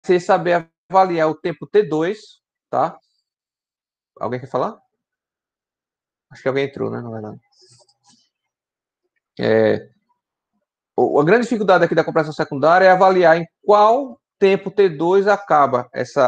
ser saber avaliar o tempo T2, tá? Alguém quer falar? Acho que alguém entrou, né, na verdade. A grande dificuldade aqui da compressão secundária é avaliar em qual tempo T2 acaba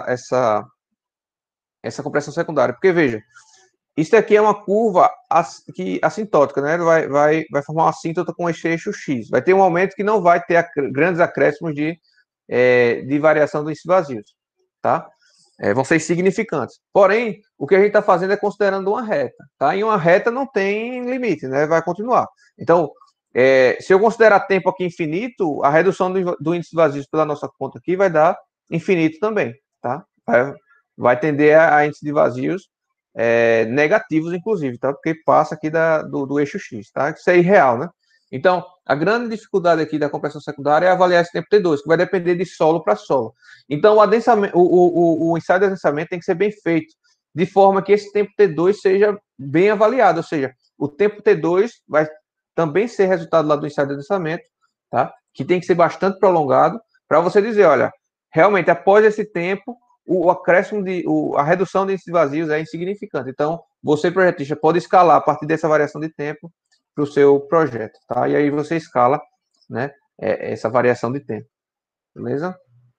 essa compressão secundária. Porque, veja, isso aqui é uma curva assintótica, né? Vai formar uma assíntota com esse eixo X. Vai ter um momento que não vai ter grandes acréscimos de variação dos vazios, tá? Vão ser significantes. Porém, o que a gente está fazendo é considerando uma reta, tá? E uma reta não tem limite, né? Vai continuar. Então, se eu considerar tempo aqui infinito, a redução do índice de vazios pela nossa conta aqui vai dar infinito também, tá? Vai tender a índice de vazios negativos, inclusive, tá? Porque passa aqui do eixo X, tá? Isso é irreal, né? Então, a grande dificuldade aqui da compressão secundária é avaliar esse tempo T2, que vai depender de solo para solo. Então, o ensaio de adensamento tem que ser bem feito, de forma que esse tempo T2 seja bem avaliado, ou seja, o tempo T2 vai também ser resultado lá do ensaio de adensamento, tá? Que tem que ser bastante prolongado, para você dizer, olha, realmente, após esse tempo, o acréscimo a redução de índice de vazios é insignificante. Então, você, projetista, pode escalar a partir dessa variação de tempo para o seu projeto, tá? E aí você escala, né, essa variação de tempo, beleza?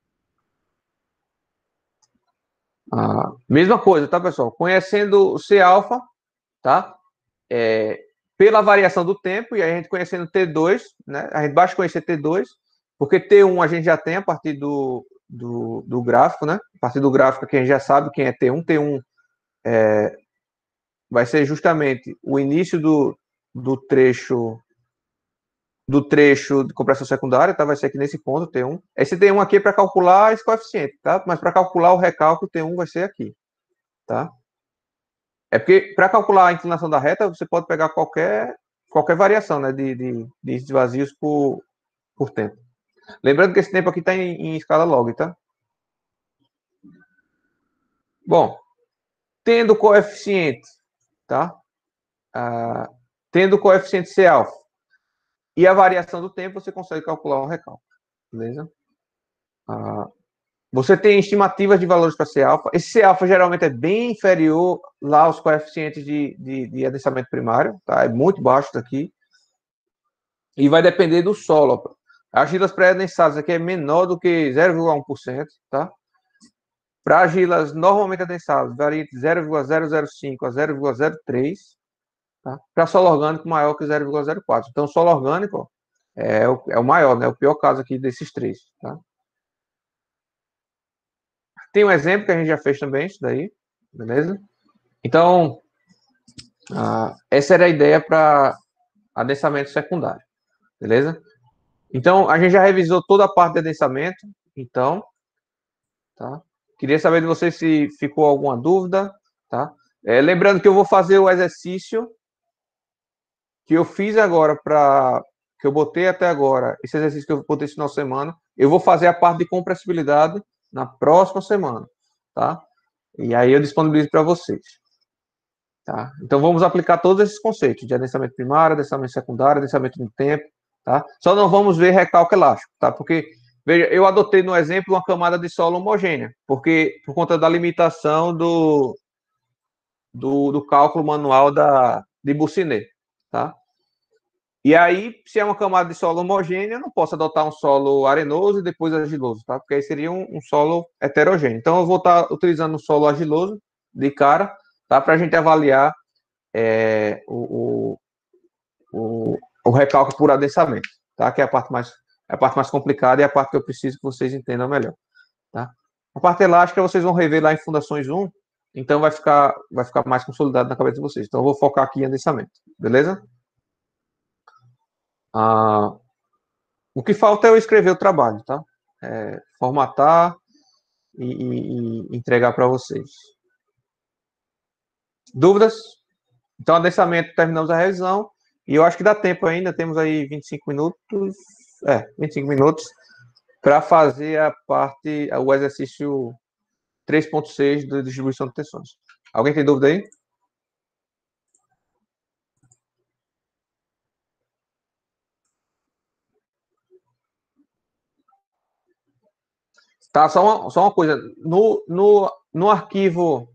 Mesma coisa, tá, pessoal? Conhecendo o C-alfa, tá? Pela variação do tempo, e aí a gente conhecendo T2, né? A gente basta conhecer T2, porque T1 a gente já tem a partir do gráfico, né? A partir do gráfico que a gente já sabe quem é T1. T1 vai ser justamente o início do trecho de compressão secundária, tá? Vai ser aqui nesse ponto, T1. Esse T1 aqui é para calcular esse coeficiente, tá? Mas para calcular o recálculo, T1 vai ser aqui, tá? É porque para calcular a inclinação da reta, você pode pegar qualquer variação, né, de vazios por tempo. Lembrando que esse tempo aqui está em escala log, tá? Bom, tendo coeficiente, tá? Tendo coeficiente C alfa e a variação do tempo, você consegue calcular o recálculo, beleza? Você tem estimativas de valores para C alfa. Esse C alfa geralmente é bem inferior lá aos coeficientes de adensamento primário, tá? É muito baixo daqui. E vai depender do solo. A argilas pré-adensadas aqui é menor do que 0,1%, tá? Para argilas normalmente adensadas, varia de 0,005 a 0,03, tá? Para solo orgânico, maior que 0,04. Então, solo orgânico ó, é o maior, né? O pior caso aqui desses três, tá? Tem um exemplo que a gente já fez também, isso daí, beleza? Então, essa era a ideia para adensamento secundário, beleza? Então, a gente já revisou toda a parte de adensamento, então, tá? Queria saber de você se ficou alguma dúvida, tá? Lembrando que eu vou fazer o exercício que eu fiz agora que eu botei até agora, esse exercício que eu botei esse final de semana, eu vou fazer a parte de compressibilidade na próxima semana, tá? E aí eu disponibilizo para vocês, tá? Então vamos aplicar todos esses conceitos de adensamento primário, adensamento secundário, adensamento no tempo, tá? Só não vamos ver recalque elástico, tá? Porque veja, eu adotei no exemplo uma camada de solo homogênea, porque por conta da limitação do cálculo manual de Boussinet, tá? E aí, se é uma camada de solo homogênea, eu não posso adotar um solo arenoso e depois argiloso, tá? Porque aí seria um solo heterogêneo. Então, eu vou estar utilizando um solo argiloso de cara, tá? Para a gente avaliar o recálculo por adensamento, tá? Que é a parte mais complicada e a parte que eu preciso que vocês entendam melhor, tá? A parte elástica vocês vão rever lá em Fundações 1, então vai ficar mais consolidado na cabeça de vocês. Então, eu vou focar aqui em adensamento, beleza? Ah, o que falta é eu escrever o trabalho, tá? Formatar e entregar para vocês. Dúvidas? Então, adensamento, terminamos a revisão. E eu acho que dá tempo ainda, temos aí 25 minutos. 25 minutos para fazer o exercício 3.6 da distribuição de tensões. Alguém tem dúvida aí? Tá, só uma coisa. No arquivo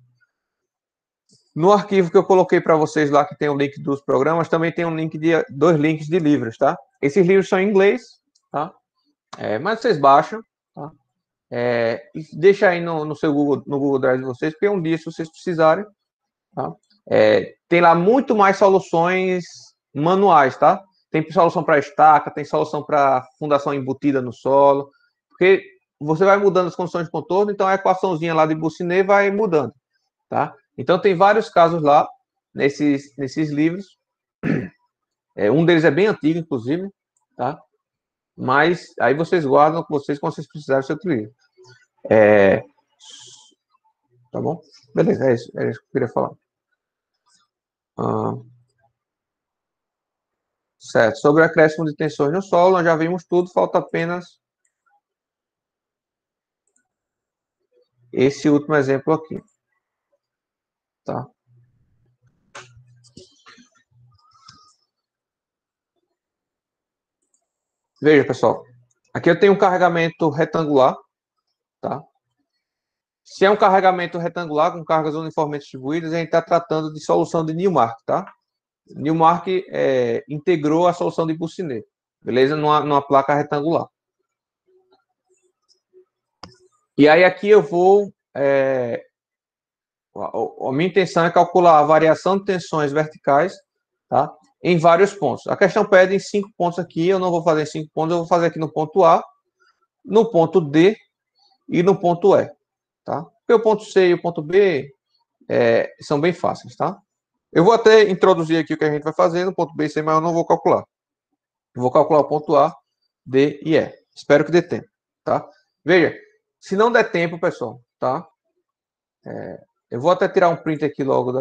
que eu coloquei para vocês lá, que tem o link dos programas, também tem um link dois links de livros, tá? Esses livros são em inglês, tá? Mas vocês baixam, tá? E deixa aí no seu Google, no Google Drive de vocês, porque um dia, se vocês precisarem, tá? Tem lá muito mais soluções manuais, tá? Tem solução para estaca, tem solução para fundação embutida no solo, porque você vai mudando as condições de contorno, então a equaçãozinha lá de Boussinet vai mudando, tá? Então tem vários casos lá nesses livros. Um deles é bem antigo, inclusive, tá? Mas aí vocês guardam com vocês quando vocês precisarem do seu livro. Tá bom? Beleza, é isso que eu queria falar. Certo. Sobre o acréscimo de tensões no solo, nós já vimos tudo, falta apenas esse último exemplo aqui. Tá? Veja, pessoal. Aqui eu tenho um carregamento retangular. Tá? Se é um carregamento retangular com cargas uniformemente distribuídas, a gente está tratando de solução de Newmark. Tá? Newmark integrou a solução de Boussinet. Beleza? Numa placa retangular. E aí aqui eu vou... a minha intenção é calcular a variação de tensões verticais, tá? Em vários pontos. A questão pede em 5 pontos aqui, eu não vou fazer em 5 pontos, eu vou fazer aqui no ponto A, no ponto D e no ponto E, tá? Porque o ponto C e o ponto B são bem fáceis, tá? Eu vou até introduzir aqui o que a gente vai fazer no ponto B e C, mas eu não vou calcular. Eu vou calcular o ponto A, D e E. Espero que dê tempo, tá? Veja, se não der tempo, pessoal, tá? Eu vou até tirar um print aqui logo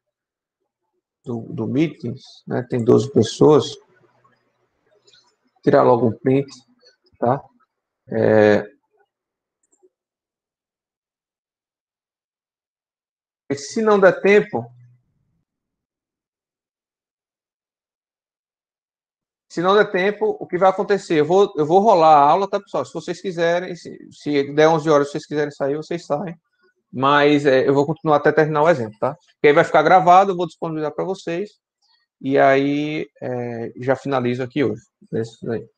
do Meetings, né? Tem 12 pessoas. Tirar logo um print, tá? Se não der tempo, o que vai acontecer? Eu vou rolar a aula, tá, pessoal? Se vocês quiserem, se der 11 horas, se vocês quiserem sair, vocês saem. Mas eu vou continuar até terminar o exemplo, tá? Porque aí vai ficar gravado, eu vou disponibilizar para vocês. E aí já finalizo aqui hoje. Isso aí.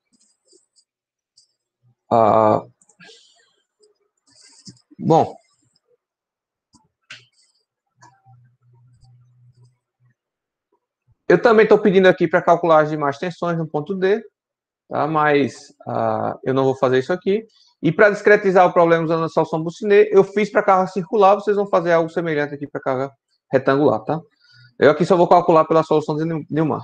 Bom. Eu também estou pedindo aqui para calcular as demais tensões no ponto D, tá? Mas eu não vou fazer isso aqui. E para discretizar o problema usando a solução Boussinet, eu fiz para carga circular, vocês vão fazer algo semelhante aqui para carga retangular, tá? Eu aqui só vou calcular pela solução de Newmark.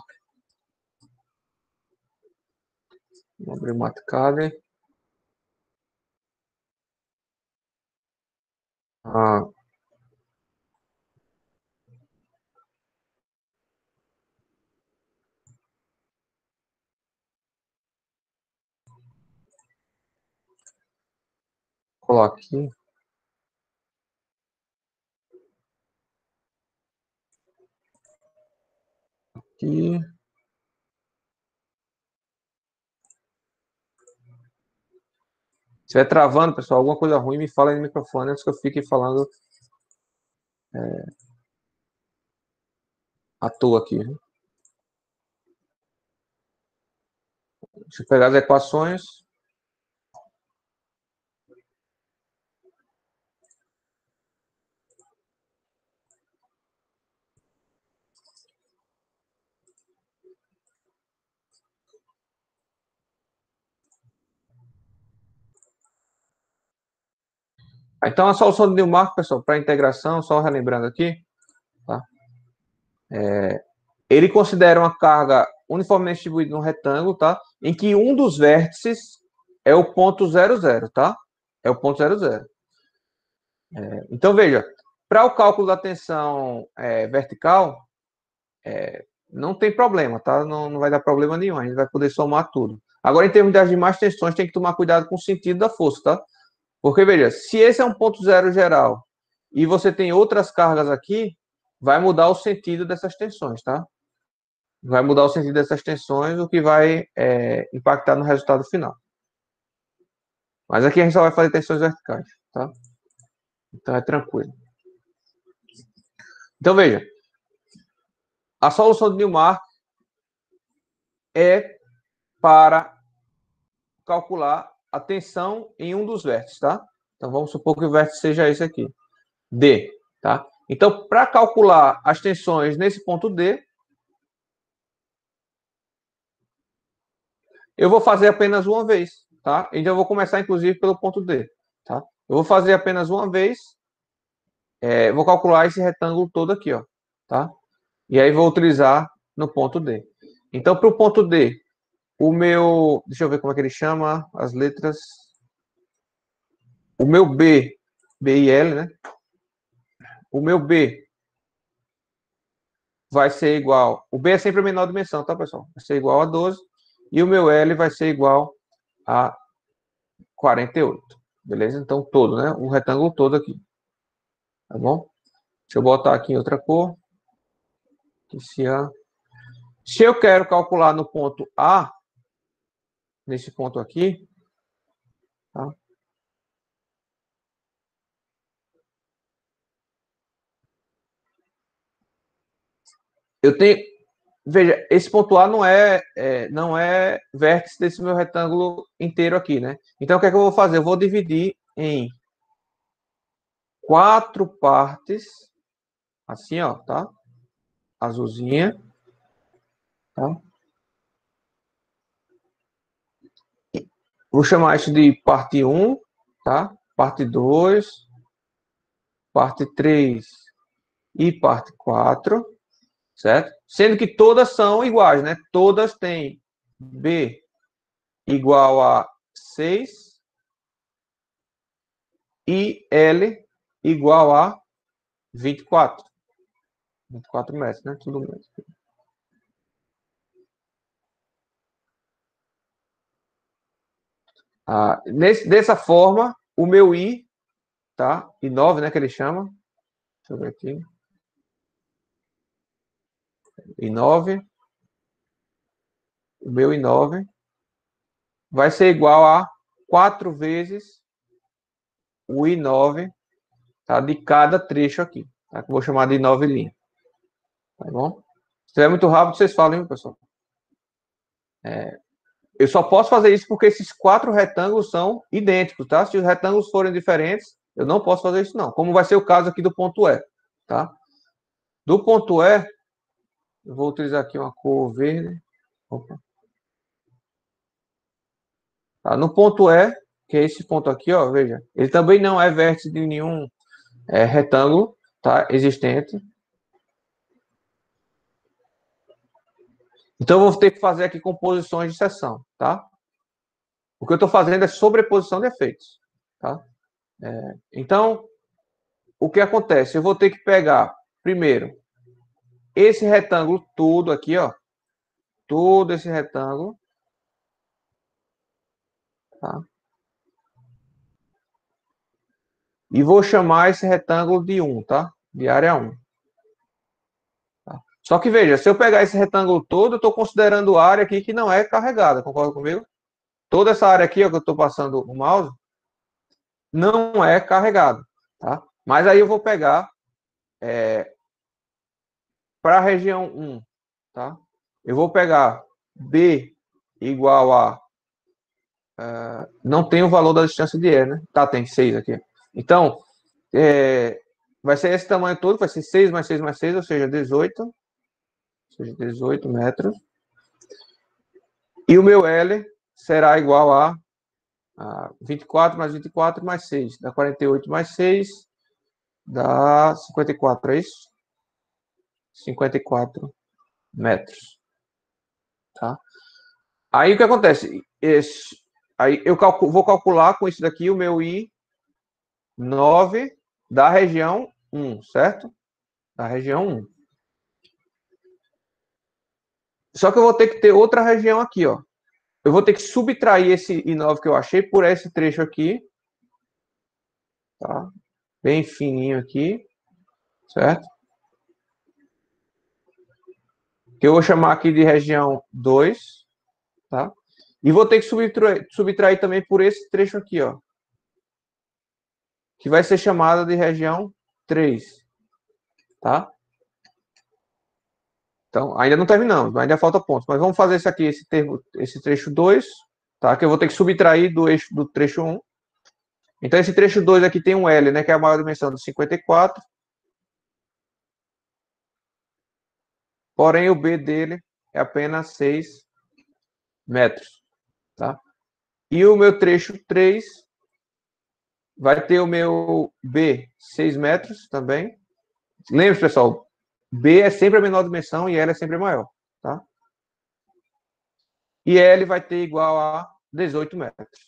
Vou abrir o Matcade. Coloque aqui. Aqui. Se estiver travando, pessoal, alguma coisa ruim, me fala aí no microfone antes que eu fique falando à toa aqui. Né? Deixa eu pegar as equações. Então, a solução de Newmark, pessoal, para integração, só relembrando aqui, tá? Ele considera uma carga uniformemente distribuída num retângulo, tá? Em que um dos vértices é o ponto 00, tá? É o ponto 00. Então, veja, para o cálculo da tensão vertical, não tem problema, tá? Não vai dar problema nenhum, a gente vai poder somar tudo. Agora, em termos das demais tensões, tem que tomar cuidado com o sentido da força, tá? Porque, veja, se esse é um ponto zero geral e você tem outras cargas aqui, vai mudar o sentido dessas tensões, tá? Vai mudar o sentido dessas tensões, o que vai impactar no resultado final. Mas aqui a gente só vai fazer tensões verticais, tá? Então é tranquilo. Então veja, a solução de Newmark é para calcular a tensão em um dos vértices, tá? Então vamos supor que o vértice seja esse aqui, D, tá? Então, para calcular as tensões nesse ponto D, eu vou fazer apenas uma vez, tá? Então eu vou começar, inclusive, pelo ponto D, tá? Eu vou fazer apenas uma vez, vou calcular esse retângulo todo aqui, ó, tá? E aí vou utilizar no ponto D. Então, para o ponto D, o meu... Deixa eu ver como é que ele chama as letras. O meu B, B e L, né? O meu B vai ser igual... O B é sempre a menor dimensão, tá, pessoal? Vai ser igual a 12. E o meu L vai ser igual a 48. Beleza? Então, todo, né? O retângulo todo aqui. Tá bom? Deixa eu botar aqui em outra cor. Se eu quero calcular no ponto A, nesse ponto aqui, tá? Eu tenho... Veja, esse ponto A não é vértice desse meu retângulo inteiro aqui, né? Então, o que é que eu vou fazer? Eu vou dividir em 4 partes, assim, ó, tá? Azulzinha, tá? Vou chamar isso de parte 1, tá? Parte 2, parte 3 e parte 4, certo? Sendo que todas são iguais, né? Todas têm B igual a 6 e L igual a 24. 24 metros, né? Tudo mesmo. Dessa forma, o meu I, tá? I9, né? Que ele chama. Deixa eu ver aqui. I9. O meu I9 vai ser igual a 4 vezes o I9, tá? De cada trecho aqui. Tá? Que eu vou chamar de I9 linha. Tá bom? Se estiver muito rápido, vocês falam, hein, pessoal? Eu só posso fazer isso porque esses 4 retângulos são idênticos, tá? Se os retângulos forem diferentes, eu não posso fazer isso, não. Como vai ser o caso aqui do ponto E, tá? Do ponto E, eu vou utilizar aqui uma cor verde. Opa. Tá? No ponto E, que é esse ponto aqui, ó, veja, ele também não é vértice de nenhum retângulo, tá? Existente. Então, eu vou ter que fazer aqui composições de seção, tá? O que eu estou fazendo é sobreposição de efeitos, tá? Então, o que acontece? Eu vou ter que pegar, primeiro, esse retângulo todo aqui, ó, todo esse retângulo, tá? E vou chamar esse retângulo de 1, tá? De área 1. Tá? Só que veja, se eu pegar esse retângulo todo, eu estou considerando área aqui que não é carregada, concorda comigo? Toda essa área aqui, ó, que eu estou passando o mouse, não é carregada, tá? Mas aí eu vou pegar para a região 1, tá? Eu vou pegar B igual a... não tem o valor da distância de E, né? Tá, tem 6 aqui. Então, vai ser esse tamanho todo, vai ser 6 mais 6 mais 6, ou seja, 18 metros. E o meu L será igual a 24 mais 24 mais 6. Dá 48 mais 6, dá 54, é isso? 54 metros. Tá? Aí o que acontece? Aí eu vou calcular com isso daqui o meu I9 da região 1, certo? Da região 1. Só que eu vou ter que ter outra região aqui, ó. Eu vou ter que subtrair esse I9 que eu achei por esse trecho aqui. Tá? Bem fininho aqui, certo? Que eu vou chamar aqui de região 2, tá? E vou ter que subtrair também por esse trecho aqui, ó. Que vai ser chamada de região 3. Tá? Então, ainda não terminamos, ainda falta pontos. Mas vamos fazer isso aqui, esse trecho 2, tá? Que eu vou ter que subtrair do trecho 1. Então, esse trecho 2 aqui tem um L, né? Que é a maior dimensão do 54. Porém, o B dele é apenas 6 metros, tá? E o meu trecho 3 vai ter o meu B 6 metros também. Lembre-se, pessoal, B é sempre a menor dimensão e L é sempre a maior, tá? E L vai ter igual a 18 metros.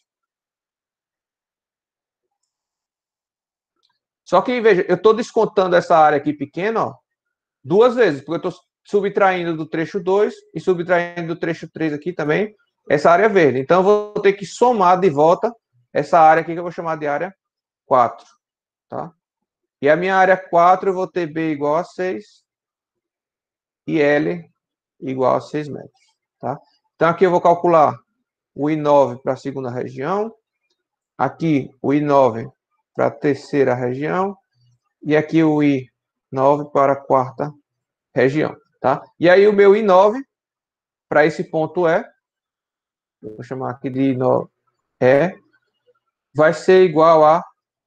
Só que, veja, eu estou descontando essa área aqui pequena, ó, duas vezes, porque eu estou subtraindo do trecho 2 e subtraindo do trecho 3 aqui também, essa área verde. Então, eu vou ter que somar de volta essa área aqui, que eu vou chamar de área 4, tá? E a minha área 4, eu vou ter B igual a 6 e L igual a 6 metros, tá? Então, aqui eu vou calcular o I9 para a segunda região, aqui o I9 para a terceira região, e aqui o I9 para a quarta região, tá? E aí o meu I9 para esse ponto E, vou chamar aqui de I9 E, vai ser igual a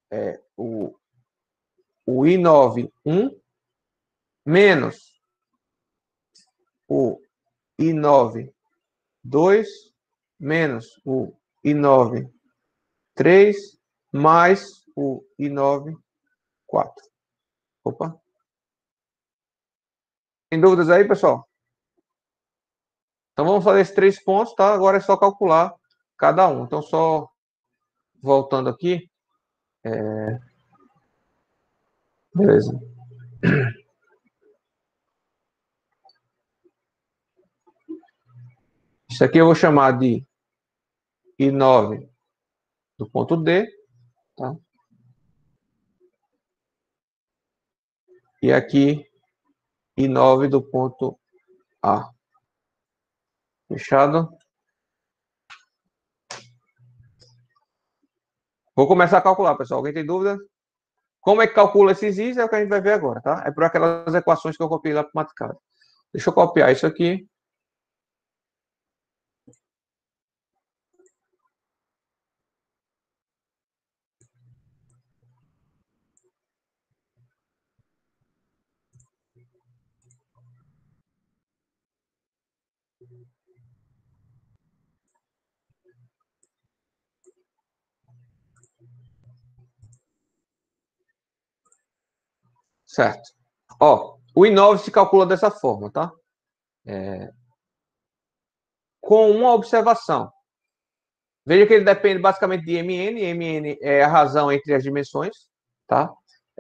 o I9 1 menos o I9 2 menos o I9 3 mais o I9 4. Opa. Tem dúvidas aí, pessoal? Então vamos fazer esses 3 pontos, tá? Agora é só calcular cada um. Então, só voltando aqui. Beleza. Isso aqui eu vou chamar de I9 do ponto D, tá? E aqui I9 do ponto A. Fechado? Vou começar a calcular, pessoal. Alguém tem dúvida? Como é que calcula esses i's é o que a gente vai ver agora, tá? É por aquelas equações que eu copiei lá para o Maticado. Deixa eu copiar isso aqui. Certo. Ó, o I9 se calcula dessa forma, tá? Com uma observação. Veja que ele depende basicamente de Mn. Mn é a razão entre as dimensões, tá?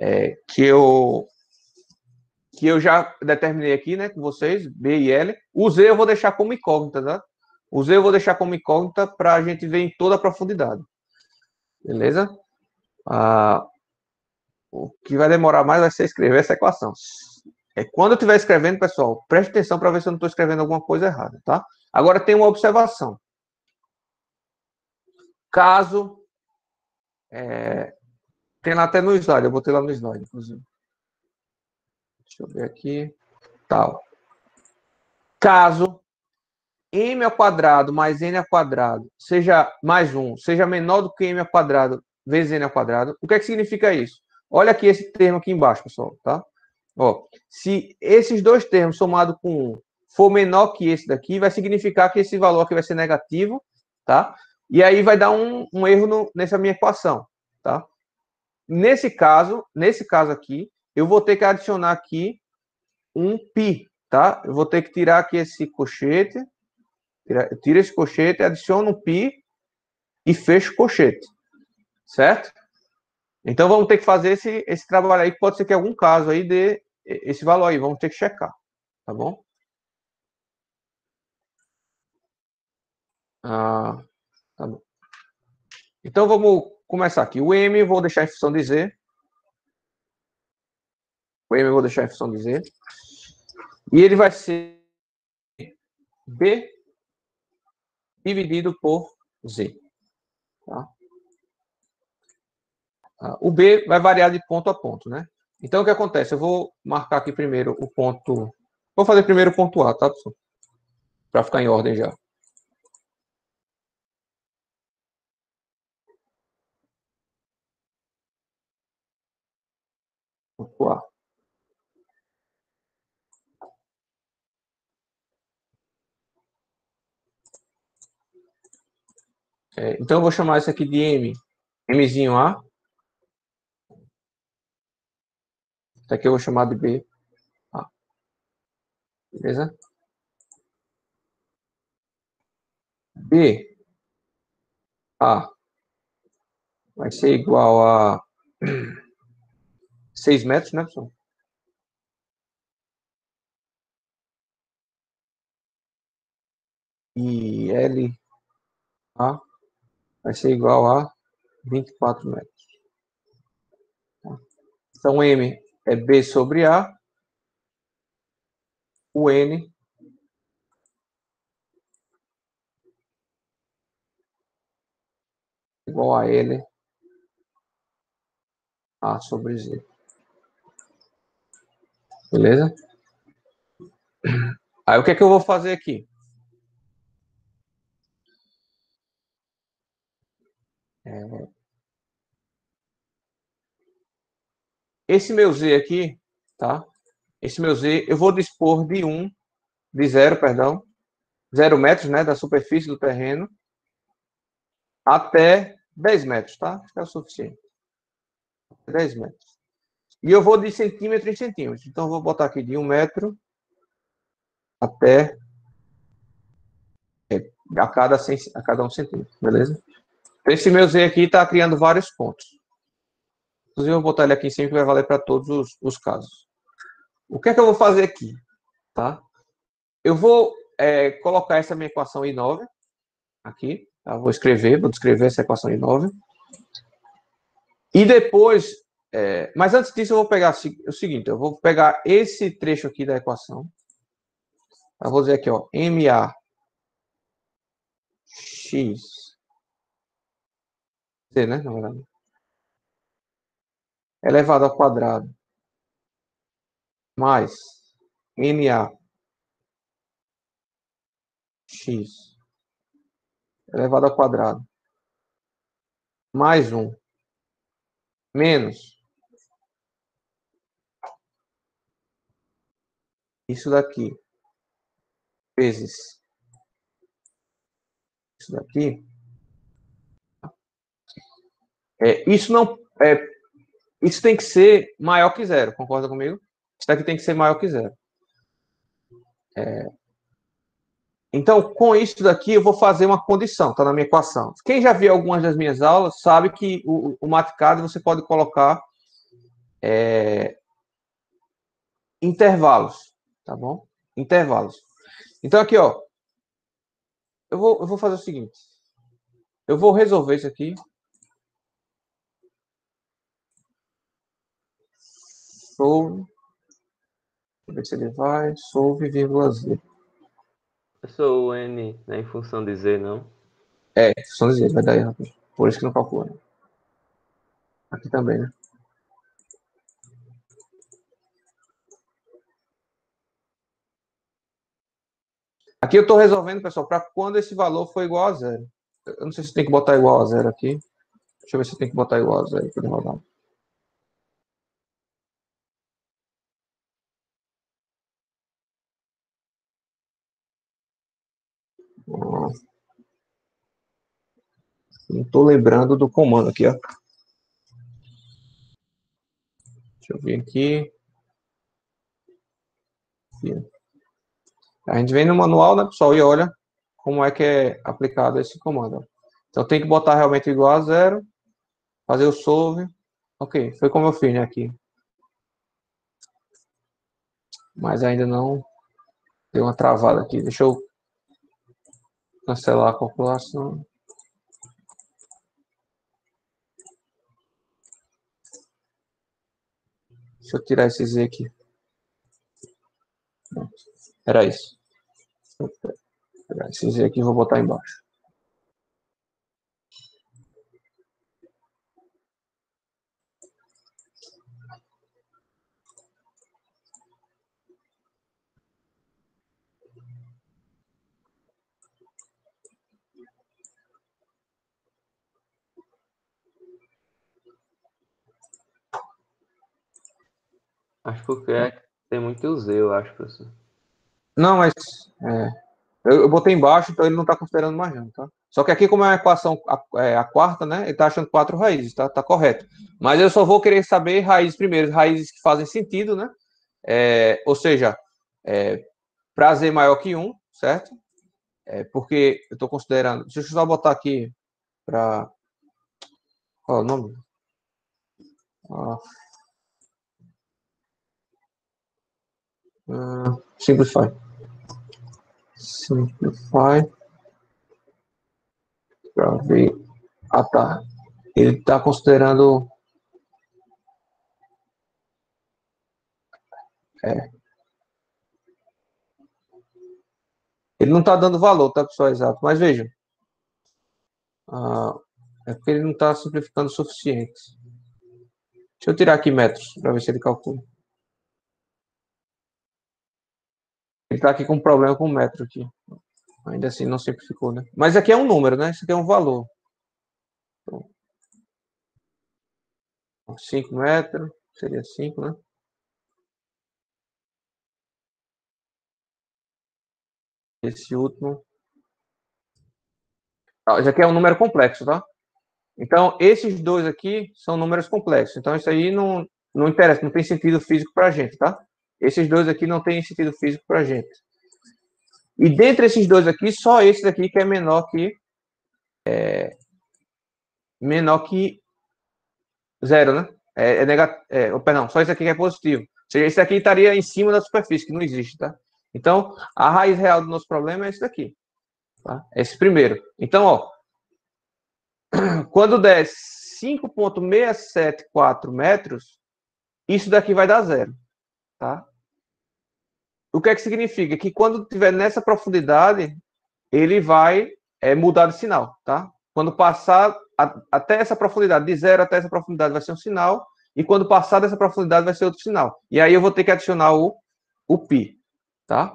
Que eu já determinei aqui, né, com vocês, B e L. O Z eu vou deixar como incógnita, tá? O Z eu vou deixar como incógnita para a gente ver em toda a profundidade. Beleza? O que vai demorar mais vai ser escrever essa equação. Quando eu estiver escrevendo, pessoal, preste atenção para ver se eu não estou escrevendo alguma coisa errada, tá? Agora tem uma observação. Caso... tem lá até no slide, eu botei lá no slide, inclusive. Deixa eu ver aqui. Tal. Caso m ao quadrado mais n ao quadrado seja mais 1, seja menor do que m ao quadrado vezes n ao quadrado, o que é que significa isso? Olha aqui esse termo aqui embaixo, pessoal, tá? Ó, se esses dois termos somados com 1 for menor que esse daqui, vai significar que esse valor aqui vai ser negativo, tá? E aí vai dar um erro nessa minha equação, tá? Nesse caso aqui, eu vou ter que adicionar aqui um π, tá? Eu vou ter que tirar aqui esse colchete, tira esse colchete, adiciona um π e fecha o colchete, certo? Então vamos ter que fazer esse trabalho aí, que pode ser que em algum caso aí dê esse valor aí, vamos ter que checar, tá bom? Tá bom. Então vamos começar aqui. O m eu vou deixar em função de z. O m eu vou deixar em função de z. E ele vai ser b dividido por Z. Tá? O B vai variar de ponto a ponto, né? Então, o que acontece? Eu vou marcar aqui primeiro o ponto... Vou fazer primeiro o ponto A, tá, pessoal? Para ficar em ordem já. Ponto A. Então, eu vou chamar isso aqui de M. Mzinho A. Isso aqui eu vou chamar de B. A. Beleza? B. A. Vai ser igual a 6 metros, né, pessoal? E L. A. Vai ser igual a 24 metros. Então, M é B sobre A. O N igual a L. A sobre Z. Beleza? Aí, o que é que eu vou fazer aqui? Esse meu Z aqui, tá? Esse meu Z, eu vou dispor de 0, perdão, 0 metros, né, da superfície do terreno, até 10 metros, tá? Acho que é o suficiente. 10 metros. E eu vou de centímetro em centímetro. Então, eu vou botar aqui de 1 metro até a cada 1 centímetro, beleza? Esse meu Z aqui está criando vários pontos. Inclusive, eu vou botar ele aqui em cima que vai valer para todos os casos. O que é que eu vou fazer aqui? Tá? Eu vou colocar essa minha equação I9 aqui. Tá? Vou descrever essa equação I9. E depois, mas antes disso, eu vou pegar o seguinte: eu vou pegar esse trecho aqui da equação. Eu vou dizer aqui, ó, MAX C, né, na verdade, elevado ao quadrado mais NAX elevado ao quadrado mais 1 menos isso daqui vezes isso daqui. Isso não isso tem que ser maior que zero, concorda comigo? Isso daqui tem que ser maior que zero. Então, com isso daqui, eu vou fazer uma condição, tá na minha equação. Quem já viu algumas das minhas aulas sabe que o Mathcad você pode colocar intervalos, tá bom? Intervalos. Então, aqui, ó, eu vou fazer o seguinte. Eu vou resolver isso aqui. Solve. Deixa eu ver se ele vai. Solve, vírgula Z. Eu sou o N, né, em função de Z, não? Função de Z, vai dar erro aqui. Por isso que não calcula. Né? Aqui também, né? Aqui eu estou resolvendo, pessoal, para quando esse valor for igual a zero. Eu não sei se tem que botar igual a zero aqui. Deixa eu ver se tem que botar igual a zero para ele rodar. Não estou lembrando do comando aqui, ó. Deixa eu ver aqui. A gente vem no manual, né, pessoal, e olha como é que é aplicado esse comando. Então tem que botar realmente igual a zero, fazer o solve. Ok, foi como eu fiz, né, aqui. Mas ainda não deu uma travada aqui. Deixa eu cancelar a calculação. Deixa eu tirar esse Z aqui. Era isso. Vou pegar esse Z aqui e vou botar embaixo. Acho porque tem muito Z, eu acho, professor. Não, mas eu botei embaixo, então ele não está considerando mais não, tá? Só que aqui, como é uma equação a quarta, né? Ele está achando quatro raízes, tá? Tá correto. Mas eu só vou querer saber raízes primeiro, raízes que fazem sentido, né? Ou seja, para Z maior que um, certo? Porque eu estou considerando. Deixa eu só botar aqui para. Qual é o nome? Ah, simplify. Simplify para ver. Ah, tá. Ele está considerando. É, ele não está dando valor, tá, pessoal? Exato. Mas veja. Ah, é porque ele não está simplificando o suficiente. Deixa eu tirar aqui metros para ver se ele calcula. Ele está aqui com um problema com o metro aqui. Ainda assim não simplificou, né? Mas aqui é um número, né? Isso aqui é um valor. Então, 5 metros, seria 5, né? Esse último. Isso aqui é um número complexo, tá? Então, esses dois aqui são números complexos. Então, isso aí não interessa, não tem sentido físico para a gente, tá? Esses dois aqui não tem sentido físico para a gente. E dentre esses dois aqui, só esse daqui que é menor que zero, né? Perdão, só esse aqui que é positivo. Ou seja, esse aqui estaria em cima da superfície, que não existe, tá? Então, a raiz real do nosso problema é esse daqui, tá? Esse primeiro. Então, ó, quando der 5,674 metros, isso daqui vai dar zero, tá? O que é que significa? Que quando tiver nessa profundidade, ele vai mudar de sinal, tá? Quando passar até essa profundidade, de zero até essa profundidade vai ser um sinal, e quando passar dessa profundidade vai ser outro sinal. E aí eu vou ter que adicionar o π, tá?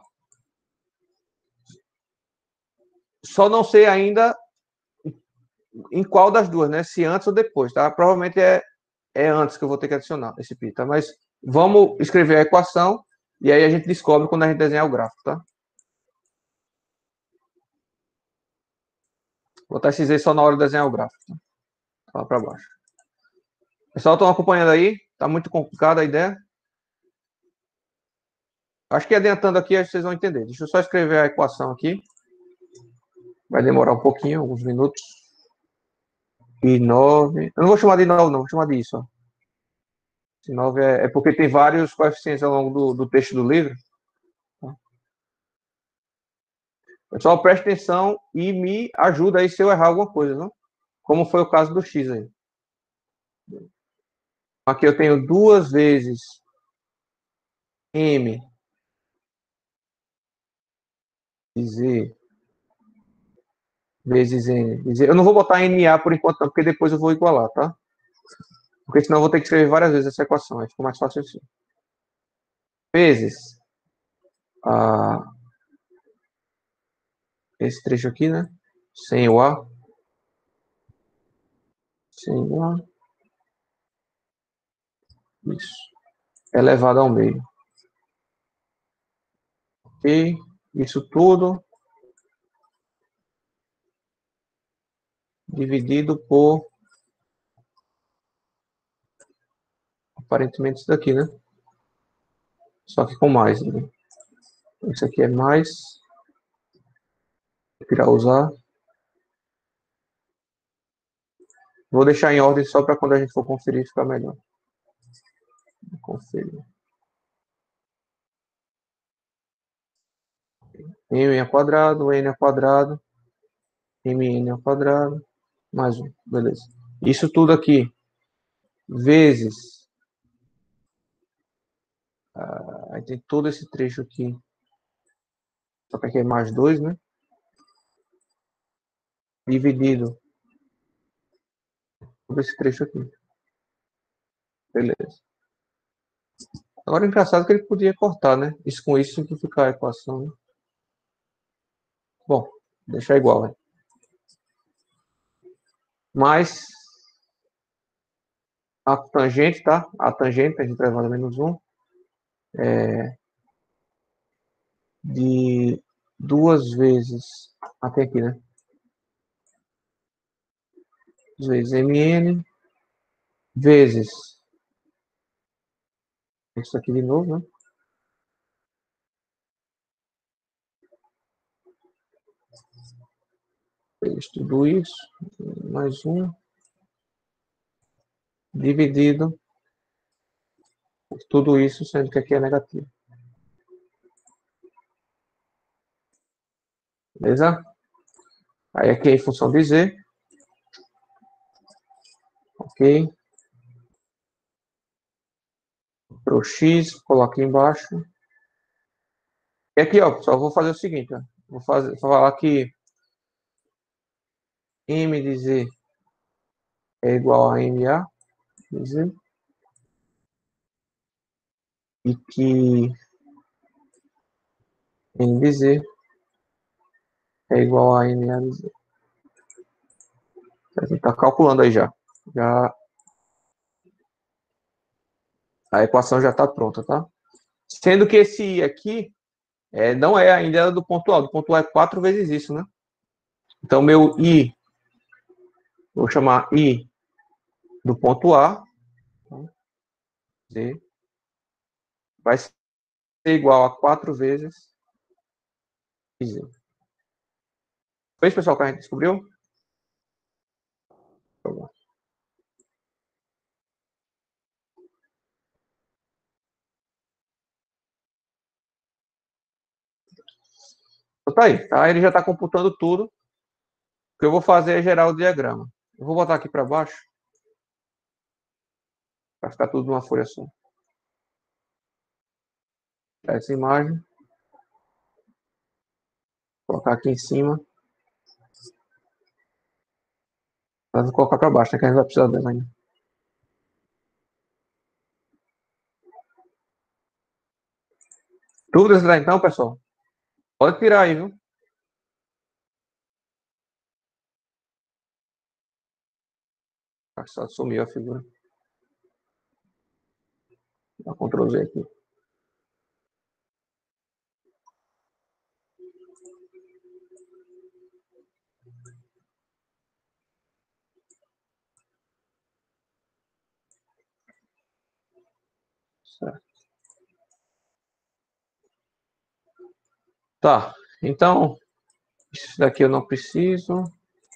Só não sei ainda em qual das duas, né? Se antes ou depois, tá? Provavelmente é antes que eu vou ter que adicionar esse π, tá? Mas vamos escrever a equação e aí a gente descobre quando a gente desenhar o gráfico, tá? Vou botar esse Z só na hora de desenhar o gráfico, tá? Lá para baixo. Pessoal, estão acompanhando aí? Tá muito complicada a ideia? Acho que adiantando aqui, vocês vão entender. Deixa eu só escrever a equação aqui. Vai demorar um pouquinho, alguns minutos. E 9. Eu não vou chamar de 9, não, vou chamar de isso. Ó. Esse 9 é porque tem vários coeficientes ao longo do texto do livro. Tá? Pessoal, preste atenção e me ajuda aí se eu errar alguma coisa, não? Como foi o caso do X aí. Aqui eu tenho duas vezes M Z vezes N. Eu não vou botar NA por enquanto, não, porque depois eu vou igualar, tá? Porque senão eu vou ter que escrever várias vezes essa equação. Aí fica mais fácil assim. Vezes esse trecho aqui, né? Sem o A. Sem o A. Isso. Elevado ao meio. Ok. Isso tudo dividido por aparentemente isso daqui, né? Só que com mais. Né? Isso aqui é mais. Vou tirar usar. Vou deixar em ordem só para quando a gente for conferir ficar melhor. Vou conferir. M ao quadrado, N ao quadrado, MN ao quadrado, mais um. Beleza. Isso tudo aqui vezes. Aí tem todo esse trecho aqui. Só que aqui é mais 2, né? Dividido por esse trecho aqui. Beleza. Agora, engraçado que ele podia cortar, né? Isso com isso simplificar a equação. Né? Bom, deixar igual, né? Mais a tangente, tá? A tangente, a gente vai levar menos 1. de 2 vezes, até aqui, né? 2 vezes mn vezes isso aqui de novo, né? Vezes tudo isso, mais um, dividido por tudo isso, sendo que aqui é negativo. Beleza? Aí aqui é em função de z, ok? Para o x, coloco aqui embaixo. E aqui, ó, pessoal, vou fazer o seguinte, ó. Vou falar que m de z é igual a ma de z e que n de z é igual a ma de z. A gente está calculando aí já. A equação já está pronta, tá? Sendo que esse i aqui não é ainda do ponto A. Do ponto A é 4 vezes isso, né? Então, meu i, vou chamar i do ponto A, z, vai ser igual a 4 vezes z. Foi isso, pessoal, que a gente descobriu? Então, tá aí, tá? Ele já está computando tudo. O que eu vou fazer é gerar o diagrama. Eu vou botar aqui para baixo, para ficar tudo numa folha só. Essa imagem. Colocar aqui em cima. Mas vou colocar para baixo, né? Que a gente vai precisar dela ainda. Dúvidas lá então, pessoal? Pode tirar aí, viu? Só sumiu a figura. Dá Ctrl Z aqui. Certo. Tá, então, isso daqui eu não preciso.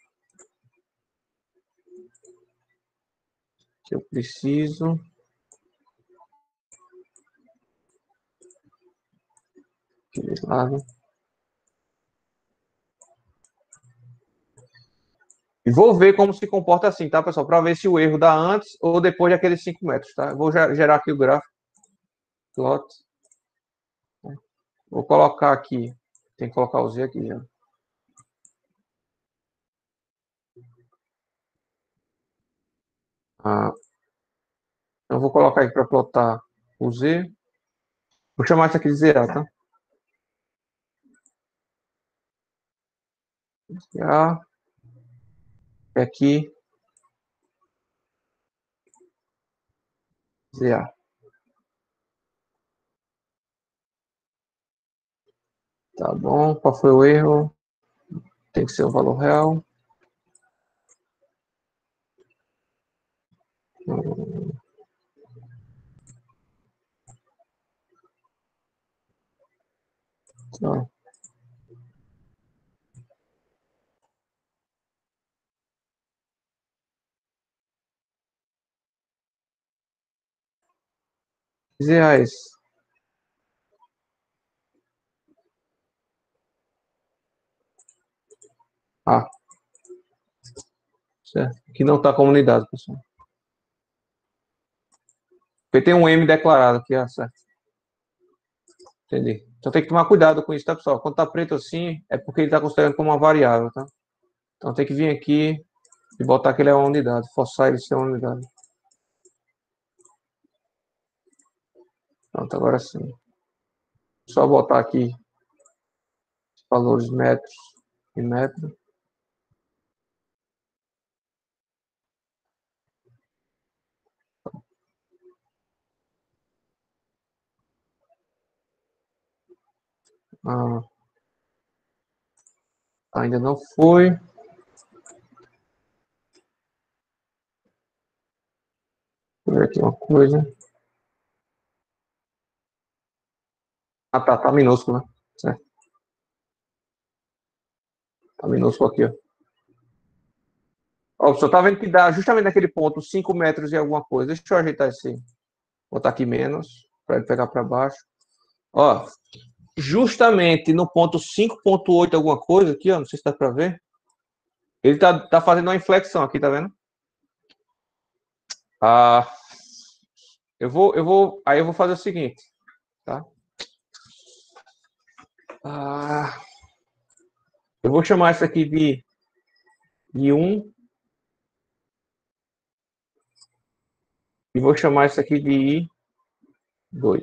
Que eu preciso. Aqui de lado. E vou ver como se comporta assim, tá, pessoal? Para ver se o erro dá antes ou depois daqueles 5 metros, tá? Eu vou gerar aqui o gráfico. Plot. Vou colocar aqui. Tem que colocar o Z aqui já. Ah, então vou colocar aqui para plotar o Z. Vou chamar isso aqui de ZA, tá? ZA. E aqui, ZA. Tá bom. Qual foi o erro? Tem que ser o valor real. Tá. ZA é esse. Ah, certo. Aqui não está comunidade, pessoal. Porque tem um M declarado aqui, certo. Entendi. Então tem que tomar cuidado com isso, tá, pessoal? Quando tá preto assim, é porque ele está considerando como uma variável, tá? Então tem que vir aqui e botar que ele é uma unidade, forçar ele a ser uma unidade. Pronto, agora sim. Só botar aqui os valores metros e metro. Ah, ainda não foi. Deixa eu ver aqui uma coisa. Ah, tá minúsculo, né? Certo. Tá minúsculo aqui, ó. Ó, só tá vendo que dá justamente naquele ponto 5 metros e alguma coisa. Deixa eu ajeitar esse. Botar aqui menos, para ele pegar para baixo. Ó, justamente no ponto 5,8 alguma coisa aqui, ó, não sei se dá para ver. Ele tá fazendo uma inflexão aqui, tá vendo? Ah, aí eu vou fazer o seguinte, tá? Ah, eu vou chamar isso aqui de 1 e vou chamar isso aqui de I2.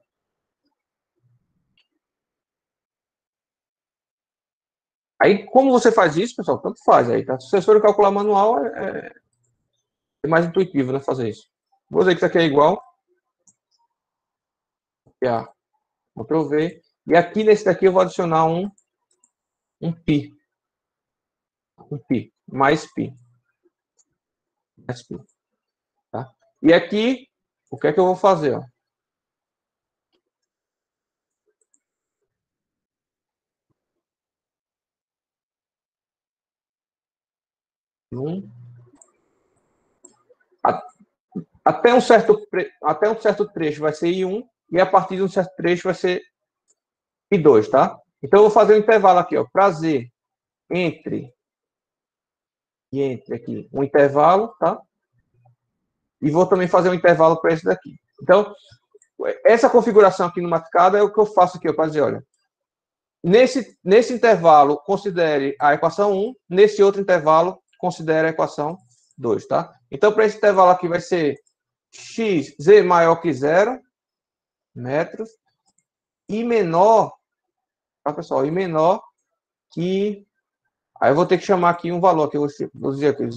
Aí, como você faz isso, pessoal? Tanto faz aí, tá? Se você for calcular manual, é mais intuitivo, né? Fazer isso. Vou dizer que isso aqui é igual. Já. Ctrl V. E aqui nesse daqui eu vou adicionar um π. Um π. Mais π. Mais π. Tá? E aqui, o que é que eu vou fazer? Ó? Até um certo trecho vai ser I1 e a partir de um certo trecho vai ser I2, tá? Então eu vou fazer um intervalo aqui, ó, para Z entre aqui um intervalo, tá? E vou também fazer um intervalo para esse daqui. Então, essa configuração aqui no matricado é o que eu faço aqui, para dizer, olha, nesse intervalo, considere a equação 1, nesse outro intervalo, considere a equação 2, tá? Então, para esse intervalo aqui vai ser x, z maior que 0 metros, e menor, tá, pessoal? E menor que... Aí eu vou ter que chamar aqui um valor, que eu vou dizer aqui,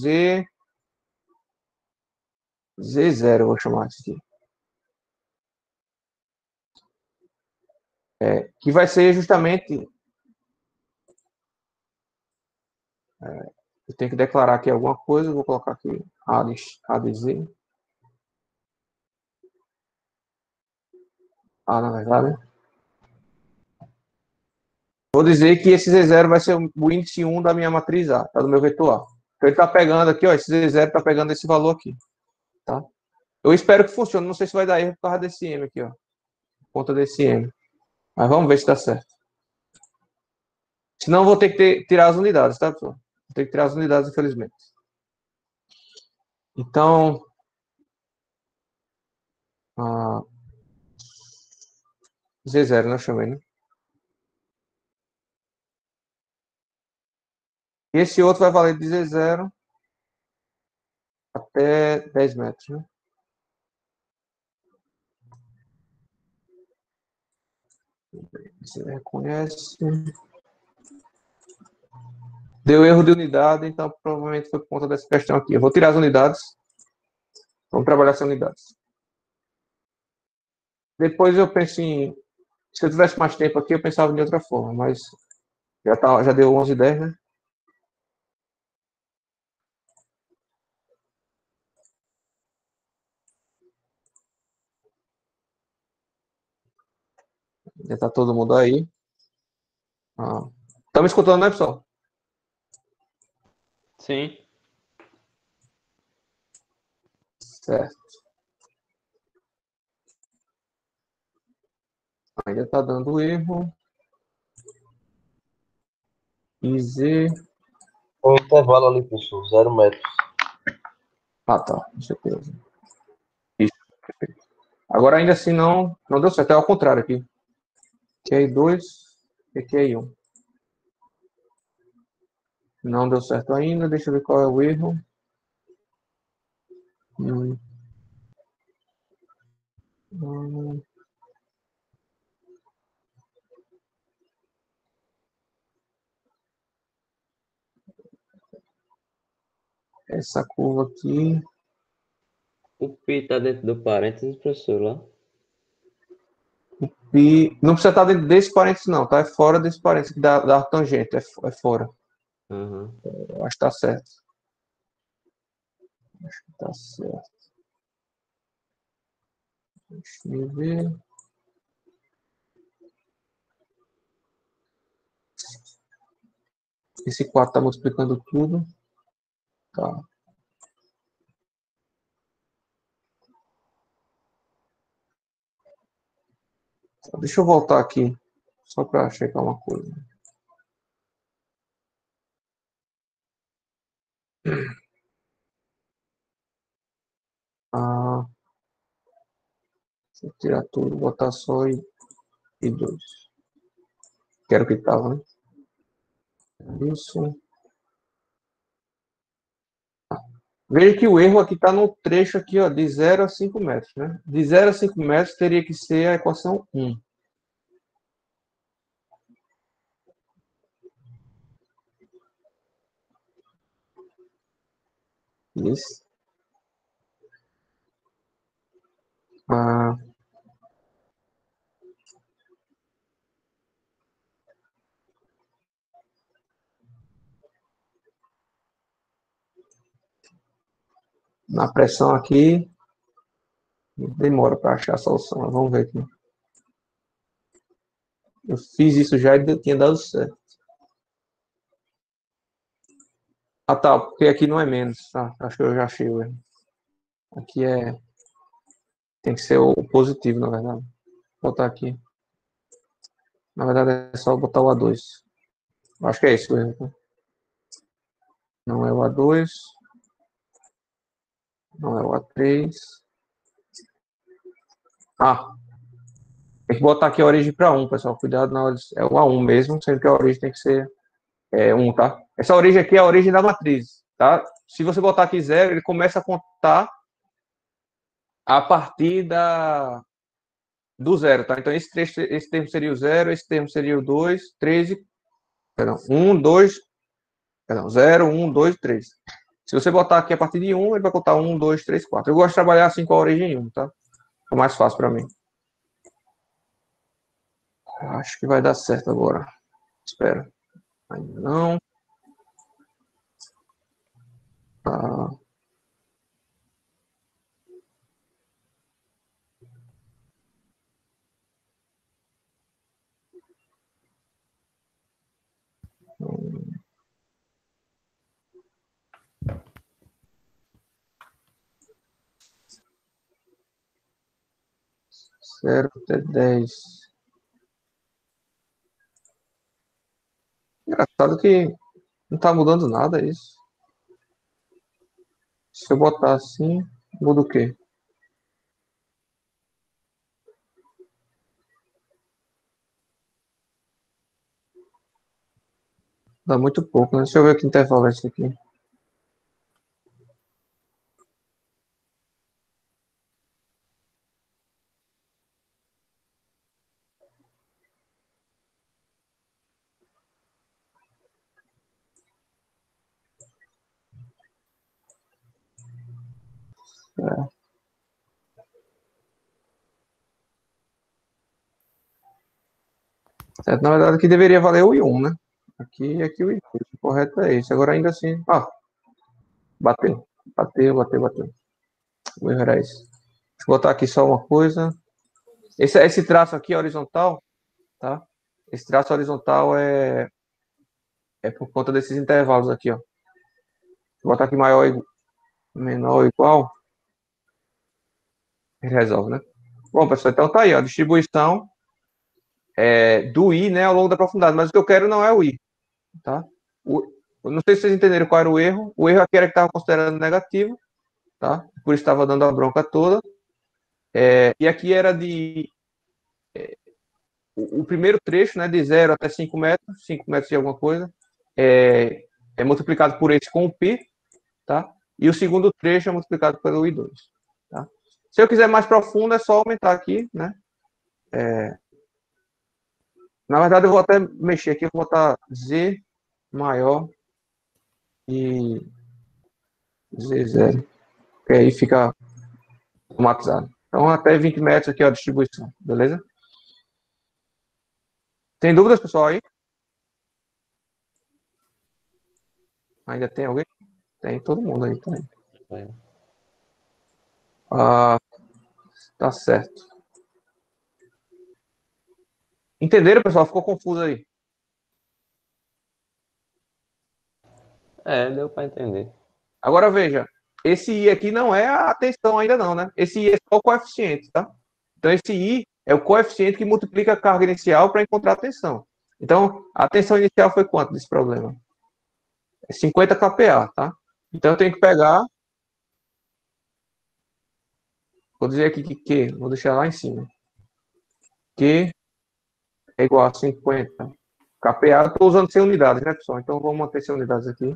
Z0, eu vou chamar isso aqui. Que vai ser justamente... eu tenho que declarar aqui alguma coisa, eu vou colocar aqui ADZ. Na verdade. Vou dizer que esse Z0 vai ser o índice 1 da minha matriz A, tá? Do meu vetor A. Então ele está pegando aqui, ó, esse Z0 está pegando esse valor aqui, tá? Eu espero que funcione, não sei se vai dar erro por causa desse M aqui, ó. Conta desse M. Mas vamos ver se dá certo. Senão eu vou ter que tirar as unidades, tá, pessoal? Vou ter que tirar as unidades, infelizmente. Então, Z0, né? Eu chamei, né? E esse outro vai valer de Z0 até 10 metros, né? Você reconhece. Deu erro de unidade, então provavelmente foi por conta dessa questão aqui. Eu vou tirar as unidades. Vamos trabalhar sem unidades. Depois eu penso em... Se eu tivesse mais tempo aqui, eu pensava de outra forma, mas já deu 11h10, né? Já tá todo mundo aí. Tá me escutando, né, pessoal? Sim. Certo. Ainda tá dando erro. Z. Um intervalo ali, pessoal, 0 metros. Tá, com certeza. Isso. Agora ainda assim não deu certo, é ao contrário aqui. Aqui é I2, aqui é I1. Não deu certo ainda, deixa eu ver qual é o erro. Hum. Essa curva aqui. O pi tá dentro do parênteses, professor, lá. E não precisa estar dentro desse parênteses, não, tá? É fora desse parênteses da tangente, é fora. Uhum. Eu acho que tá certo. Acho que tá certo. Deixa eu ver. Esse 4 tá multiplicando tudo. Tá. Deixa eu voltar aqui, só para checar uma coisa. Ah, deixa eu tirar tudo, botar só e 2. Quero que tava, né? Isso. Veja que o erro aqui está no trecho aqui, ó, de 0 a 5 metros, né? De 0 a 5 metros teria que ser a equação 1. Isso. Ah, na pressão aqui, demora para achar a solução. Vamos ver aqui. Eu fiz isso já e tinha dado certo. Ah, tá, porque aqui não é menos. Ah, acho que eu já achei o erro. Aqui tem que ser o positivo, na verdade. Vou botar aqui. Na verdade é só botar o A2. Acho que é esse o erro. Não é o A2. Não é o A3. Ah, tem que botar aqui a origem para 1, pessoal. Cuidado na hora. É o A1 mesmo, sendo que a origem tem que ser 1, tá? Essa origem aqui é a origem da matriz, tá? Se você botar aqui 0, ele começa a contar a partir do 0, tá? Então, esse termo seria o 0, esse termo seria o 2, 13, perdão, 1, 2, perdão, 0, 1, 2, 3. Se você botar aqui a partir de 1, ele vai contar 1, 2, 3, 4. Eu gosto de trabalhar assim com a origem 1, tá? É mais fácil para mim. Acho que vai dar certo agora. Espera. Ainda não. Tá. Zero até 10. Engraçado que não tá mudando nada isso. Se eu botar assim, muda o quê? Dá muito pouco, né? Deixa eu ver que intervalo é esse aqui. É. Certo, na verdade aqui deveria valer o I1, né? Aqui o I2. O correto é esse. Agora ainda assim. Ah, bateu. Bateu. O erro era esse. Deixa eu botar aqui só uma coisa. Esse traço aqui é horizontal, tá? Esse traço horizontal é por conta desses intervalos aqui, ó. Vou botar aqui maior, menor ou igual. Ele resolve, né? Bom, pessoal, então tá aí, ó. A distribuição do I, né, ao longo da profundidade. Mas o que eu quero não é o I, tá? Eu não sei se vocês entenderam qual era o erro. O erro aqui era que estava considerando negativo, tá? Por isso estava dando a bronca toda. E aqui era o primeiro trecho, né, de 0 até 5 metros, 5 metros de alguma coisa, é multiplicado por esse com o π, tá? E o segundo trecho é multiplicado pelo I2, tá? Se eu quiser mais profundo, é só aumentar aqui, né? Na verdade, eu vou até mexer aqui, vou botar Z maior e Z0, que aí fica automatizado. Então, até 20 metros aqui é a distribuição, beleza? Tem dúvidas, pessoal, aí? Ainda tem alguém? Tem todo mundo aí também. Ah, tá certo. Entenderam, pessoal? Ficou confuso aí. Deu para entender. Agora veja, esse I aqui não é a tensão ainda não, né? Esse I é só o coeficiente, tá? Então esse I é o coeficiente que multiplica a carga inicial para encontrar a tensão. Então, a tensão inicial foi quanto desse problema? É 50 kPa, tá? Então eu tenho que pegar, vou dizer aqui que Q, vou deixar lá em cima. Q é igual a 50 kPa. Eu estou usando 100 unidades, né, pessoal? Então vamos manter 100 unidades aqui.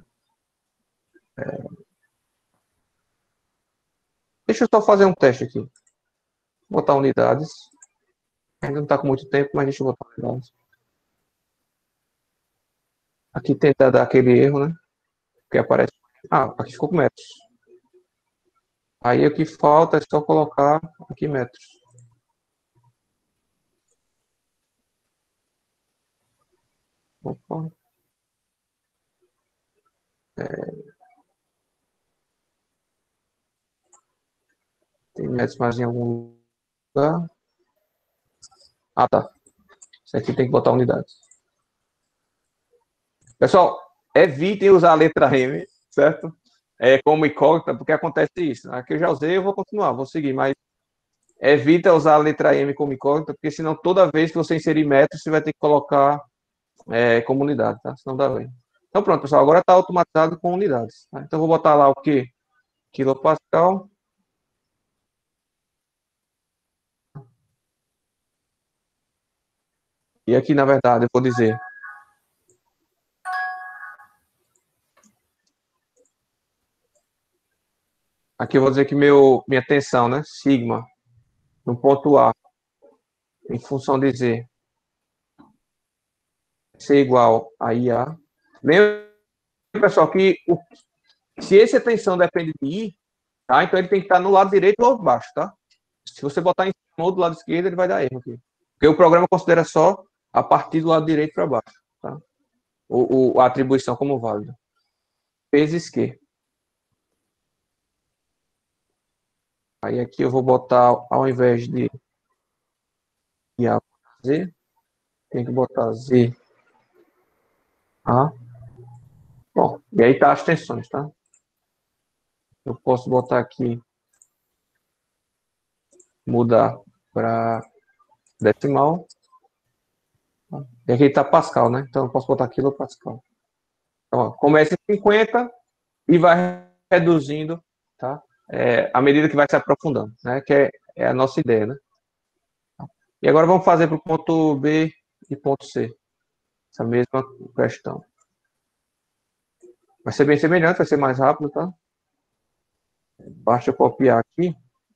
Deixa eu só fazer um teste aqui. Vou botar unidades. Ainda não está com muito tempo, mas deixa eu botar unidades. Aqui tenta dar aquele erro, né? Que aparece. Ah, aqui ficou com metros. Aí o que falta é só colocar aqui metros. Opa. Tem metros mais em algum lugar. Ah, tá. Isso aqui tem que botar unidades. Pessoal, evitem usar a letra M, certo? Como incógnita, porque acontece isso. Aqui eu já usei, eu vou continuar, vou seguir, mas evita usar a letra M como incógnita, porque senão toda vez que você inserir metros, você vai ter que colocar como unidade, tá? Senão dá bem. Então pronto, pessoal, agora está automatizado com unidades. Tá? Então vou botar lá o quê? Quilopascal. E aqui, na verdade, eu vou dizer. Aqui eu vou dizer que minha tensão, né? Sigma, no ponto A, em função de Z, ser igual a IA. Lembra, pessoal, que se essa tensão depende de I, tá? Então ele tem que estar no lado direito ou baixo, tá? Se você botar em cima ou do lado esquerdo, ele vai dar erro aqui. Porque o programa considera só a partir do lado direito para baixo, tá? A atribuição como válida. Vezes que. Aí aqui eu vou botar, ao invés de IA Z, tem que botar Z, A. Bom, e aí tá as tensões, tá? Eu posso botar aqui, mudar para decimal. E aqui tá Pascal, né? Então eu posso botar quilopascal. Então, ó, começa em 50 e vai reduzindo, tá? À medida que vai se aprofundando, né? Que é a nossa ideia, né? E agora vamos fazer para o ponto B e ponto C. Essa mesma questão. Vai ser bem semelhante, vai ser mais rápido, tá? Basta eu copiar aqui.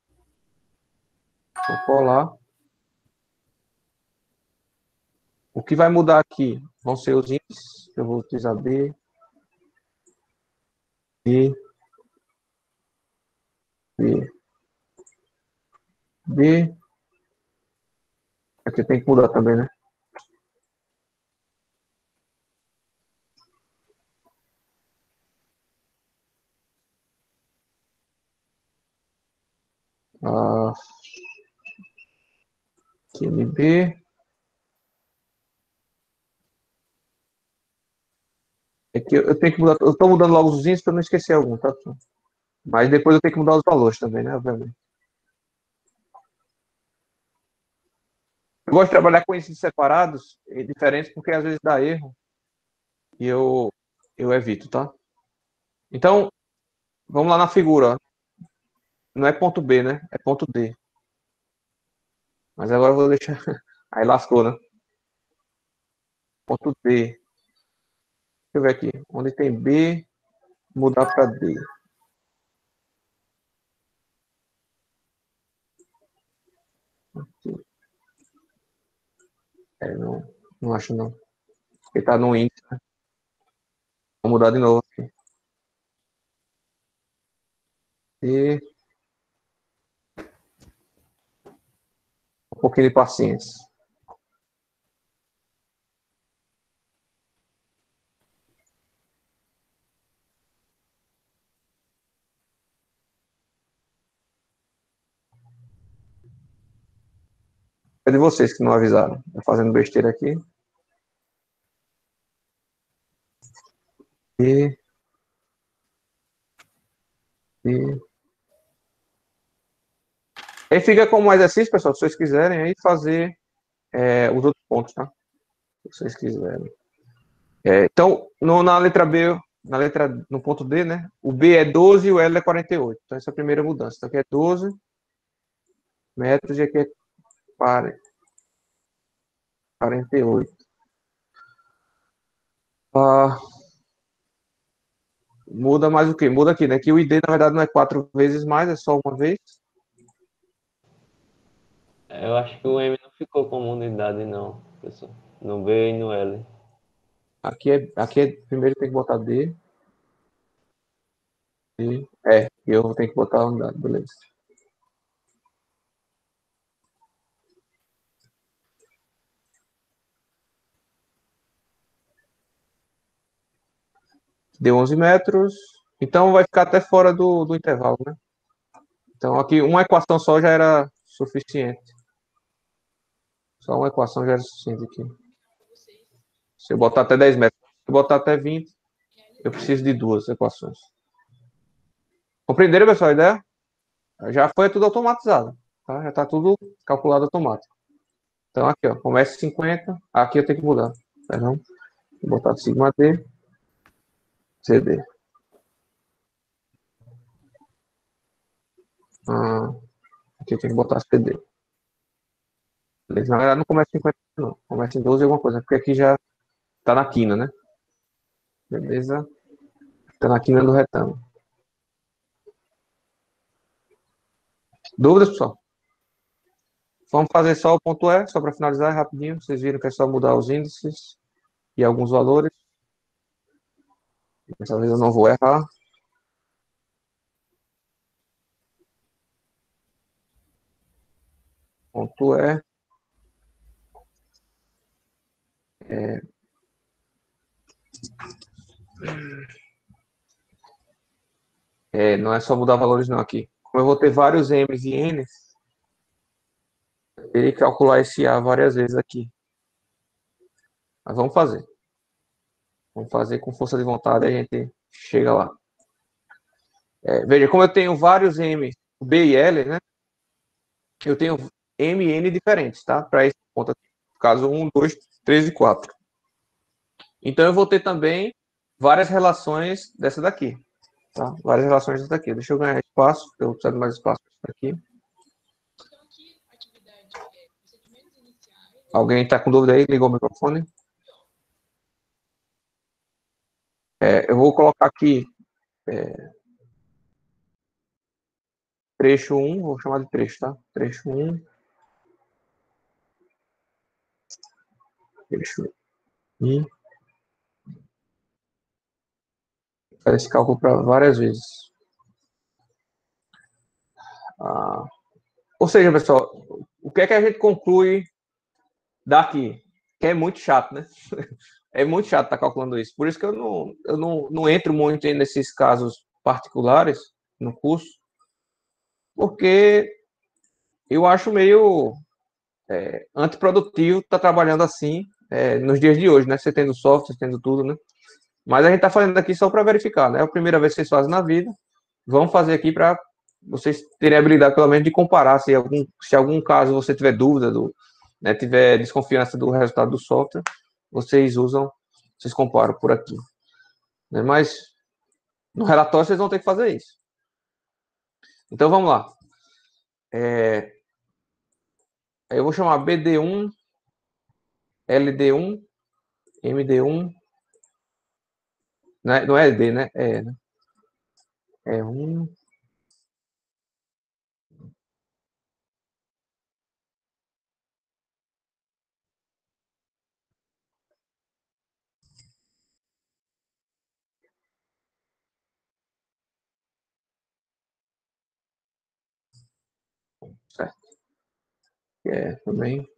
Vou colar. O que vai mudar aqui vão ser os índices. Eu vou utilizar B, B, B, B. Aqui tem que mudar também, né? Ah, QMB. É que eu tenho que mudar. Eu estou mudando logo os índices para não esquecer algum, tá? Mas depois eu tenho que mudar os valores também, né? Obviamente. Eu gosto de trabalhar com índices separados e diferentes porque às vezes dá erro e eu evito, tá? Então, vamos lá na figura. Não é ponto B, né? É ponto D. Mas agora eu vou deixar. Aí lascou, né? Ponto D. Deixa eu ver aqui. Onde tem B, mudar para D. Não, não acho não. Ele tá no índice. Né? Vou mudar de novo aqui. E um pouquinho de paciência. É de vocês que não avisaram. Tô fazendo besteira aqui. E, e... Aí fica como exercício, pessoal, se vocês quiserem aí fazer os outros pontos, tá? Se vocês quiserem. Então, na letra B, no ponto D, né? O B é 12 e o L é 48. Então, essa é a primeira mudança. Então, aqui é 12 metros e aqui é 48. Ah, muda mais o quê? Muda aqui, né? Que o ID, na verdade, não é 4 vezes mais, é só uma vez. Eu acho que o M não ficou como unidade, não, pessoal. No B e no L. Primeiro tem que botar D. E eu tenho que botar a unidade, beleza. Deu 11 metros. Então vai ficar até fora do intervalo, né? Então aqui uma equação só já era suficiente. Só uma equação já era suficiente aqui. Se eu botar até 10 metros, se eu botar até 20, eu preciso de duas equações. Compreenderam, pessoal, a ideia? Já foi tudo automatizado. Tá? Já está tudo calculado automático. Então aqui, ó, começa 50. Aqui eu tenho que mudar. Perdão. Vou botar sigma D, CD. Aqui eu tenho que botar CD. Beleza? Na verdade, não começa em 50, não. Começa em 12 alguma coisa, porque aqui já está na quina, né? Beleza? Está na quina do retângulo. Dúvidas, pessoal? Vamos fazer só o ponto E, só para finalizar rapidinho. Vocês viram que é só mudar os índices e alguns valores. Dessa vez eu não vou errar. Ponto E. Não é só mudar valores não aqui. Como eu vou ter vários M's e N's, eu teria que calcular esse A várias vezes aqui. Mas vamos fazer. Vamos fazer com força de vontade e a gente chega lá. Veja, como eu tenho vários M, B e L, né? Eu tenho M e N diferentes, tá? Para esse ponto aqui. Caso 1, 2, 3 e 4. Então eu vou ter também várias relações dessa daqui. Tá? Várias relações dessa daqui. Deixa eu ganhar espaço, eu preciso de mais espaço aqui. Alguém está com dúvida aí? Ligou o microfone? Eu vou colocar aqui trecho 1, vou chamar de trecho, tá? Trecho 1. Trecho 1. Fazer esse cálculo para várias vezes. Ou seja, pessoal, o que é que a gente conclui daqui? Que é muito chato, né? É muito chato estar calculando isso. Por isso que eu não entro muito nesses casos particulares no curso, porque eu acho meio antiprodutivo estar trabalhando assim nos dias de hoje, né? Você tendo software, tendo tudo, né? Mas a gente está fazendo aqui só para verificar, né? É a primeira vez que vocês fazem na vida. Vamos fazer aqui para vocês terem a habilidade, pelo menos, de comparar. Se algum caso você tiver dúvida, tiver desconfiança do resultado do software, vocês comparam por aqui. Né? Mas no relatório vocês vão ter que fazer isso. Então vamos lá. Eu vou chamar BD1, LD1, MD1. Não é D, né? Né? É 1. Certo. Também.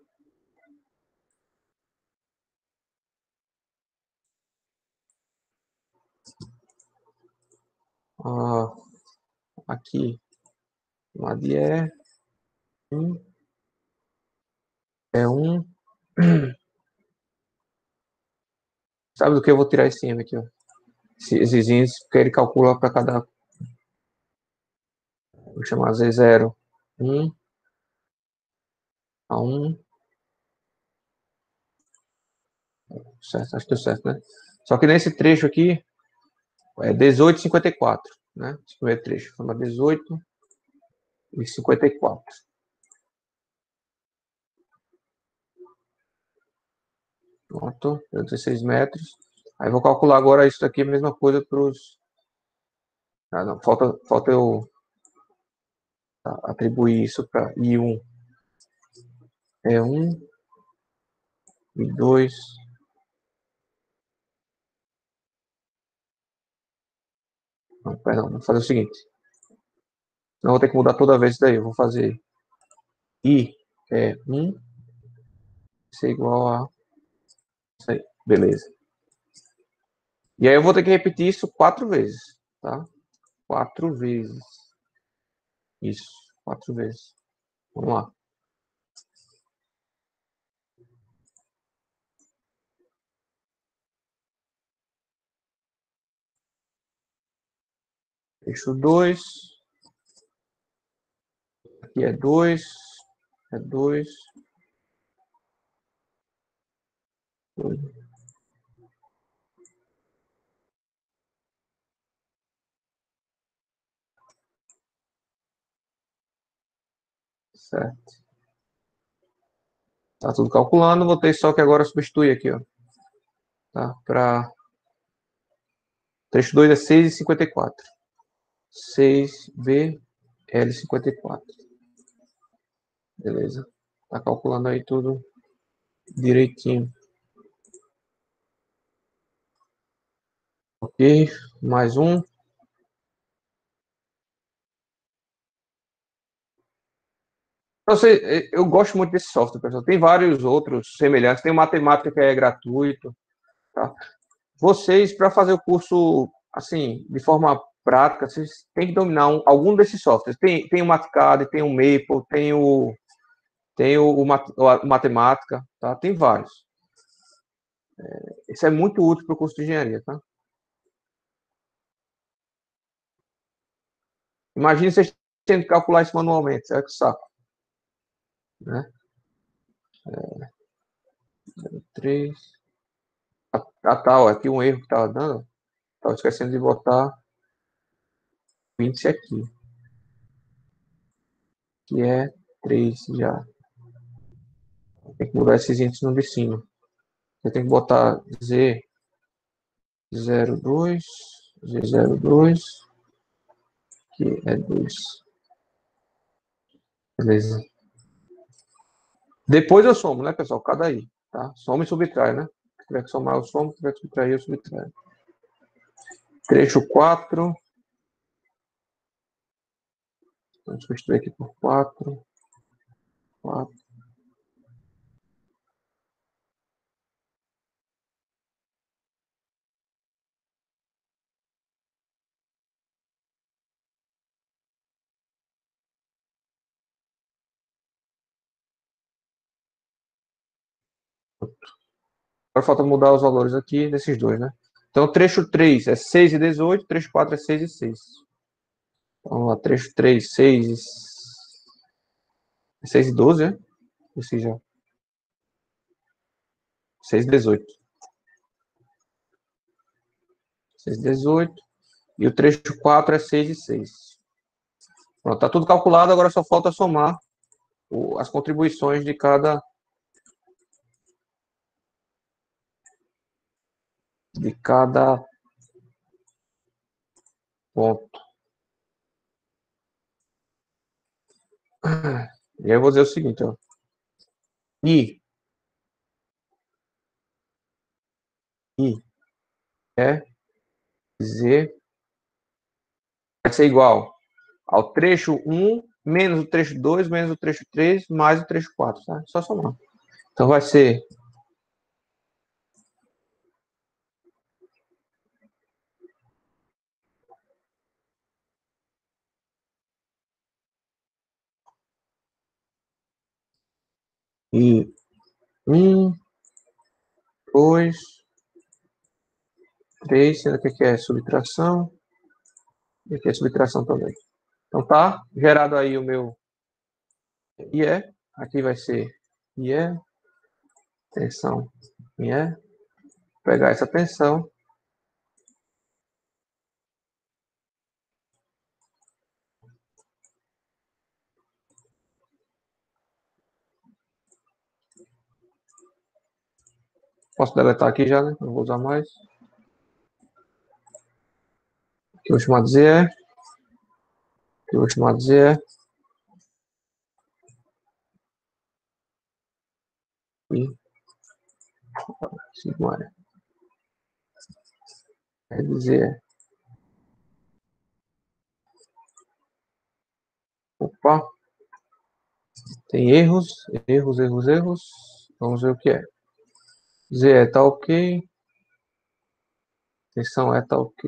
Aqui. Uma de E. É um. Sabe do que eu vou tirar esse M aqui, ó? Esses índices, porque ele calcula para cada. Vou chamar Z0. 1 a 1. Certo, acho que deu certo, né? Só que nesse trecho aqui é 18,54, né? Esse primeiro trecho. Chama 18,54. Pronto, deu 16 metros. Aí vou calcular agora isso daqui, a mesma coisa para os. Ah, não, falta eu atribuir isso para I1. É 1, I2. Não, perdão, vou fazer o seguinte. Não vou ter que mudar toda vez isso daí. Eu vou fazer I é 1, isso é igual a. Isso aí, beleza. E aí eu vou ter que repetir isso 4 vezes, tá? 4 vezes. Isso, 4 vezes. Vamos lá. Eixo 2. Aqui é 2. É 2. Certo. Tá tudo calculando. Vou ter só que agora substituir aqui, ó. Tá? Para trecho 2 é 6,54. 6VL54. Beleza. Tá calculando aí tudo direitinho. Ok. Mais um. Eu gosto muito desse software, pessoal. Tem vários outros semelhantes. Tem o Matemática que é gratuito. Tá? Vocês, para fazer o curso, assim, de forma prática, vocês têm que dominar algum desses softwares. Tem o Matcad, tem o Maple, o Matemática, tá? Tem vários. Isso é muito útil para o curso de engenharia, tá? Imagina vocês tendo que calcular isso manualmente, é que saco, né? 3. Tá, ó, aqui um erro que estava dando. Estava esquecendo de botar o índice aqui, que é 3 já. Tem que mudar esses índices no de cima. Você tem que botar Z02, Z02, que é 2. Beleza. Depois eu somo, né, pessoal? Cada aí, tá? Soma e subtrai, né? Se tiver que somar, eu somo. Se tiver que subtrair, eu subtraio. Trecho 4. Vamos substituir aqui por 4. 4. Agora falta mudar os valores aqui desses dois, né? Então, trecho 3 é 6,18, trecho 4 é 6,6. Vamos lá, trecho 3, 6,12, né? Ou seja, 6,18. 6,18. E o trecho 4 é 6,6. Pronto, tá tudo calculado, agora só falta somar as contribuições de cada ponto. E aí eu vou dizer o seguinte, ó. I é Z vai ser igual ao trecho 1 menos o trecho 2 menos o trecho 3 mais o trecho 4, tá? Só somar. Então vai ser I 1, 2, 3, sendo que aqui é subtração. E aqui é subtração também. Então tá gerado aí o meu IE. Aqui vai ser IE, tensão IE. Pegar essa tensão. Posso deletar aqui já, né? Não vou usar mais. Aqui eu vou chamar de ZE. Aqui eu vou chamar de ZE. E sigma é de ZE. Opa. Tem erros. Vamos ver o que é. ZE tá ok. Tensão tá ok.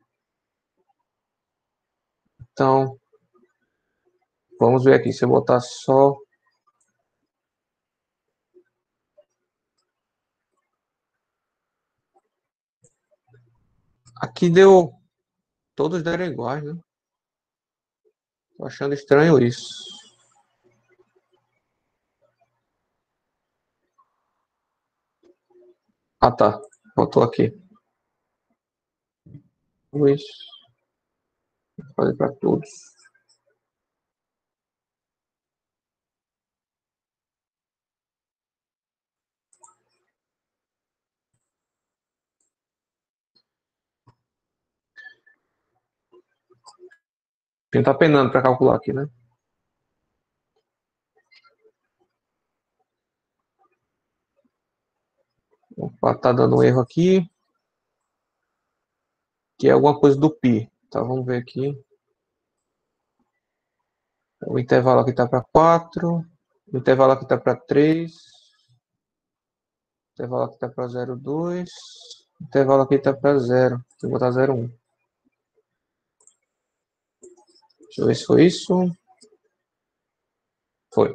Então, vamos ver aqui. Se eu botar só... Aqui deu... Todos deram iguais, né? Tô achando estranho isso. Ah, tá. Botou aqui. Isso. Vou fazer para todos. A gente tá penando para calcular aqui, né? Opa, tá dando um erro aqui. Que é alguma coisa do π. Tá, vamos ver aqui. O intervalo aqui tá para 4. O intervalo aqui tá para 3. O intervalo aqui tá para 0,2. O intervalo aqui tá para 0. Vou botar 0,1. Deixa eu ver se foi isso. Foi.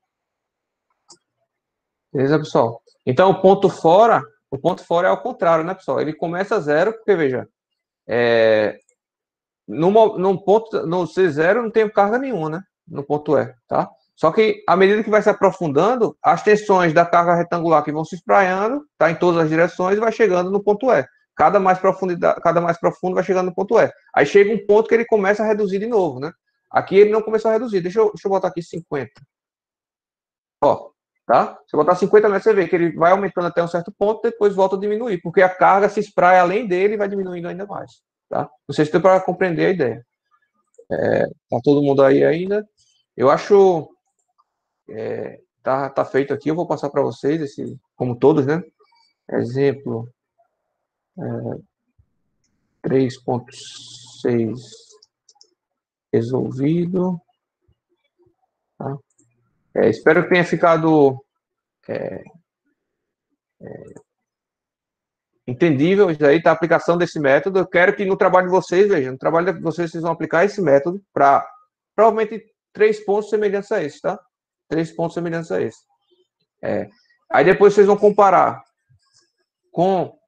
Beleza, pessoal? Então, o ponto fora é ao contrário, né, pessoal? Ele começa a 0, porque, veja, no ponto, no C0 não tem carga nenhuma, né? No ponto E, tá? Só que, à medida que vai se aprofundando, as tensões da carga retangular que vão se espraiando, tá? Em todas as direções e vai chegando no ponto E. Cada mais profundo vai chegando no ponto E. Aí chega um ponto que ele começa a reduzir de novo, né? Aqui ele não começou a reduzir. Deixa eu botar aqui 50. Ó, tá? Se eu botar 50 metros, você vê que ele vai aumentando até um certo ponto, depois volta a diminuir, porque a carga se espraia além dele e vai diminuindo ainda mais, tá? Não sei se deu para compreender a ideia. Tá todo mundo aí ainda? Eu acho tá feito aqui. Eu vou passar para vocês esse, como todos, né? Exemplo 3.6 resolvido. Tá? Espero que tenha ficado entendível isso aí, tá? A aplicação desse método. Eu quero que no trabalho de vocês, vejam, no trabalho de vocês vão aplicar esse método para provavelmente 3 pontos semelhantes a esse, tá? 3 pontos semelhantes a esse. Aí depois vocês vão comparar com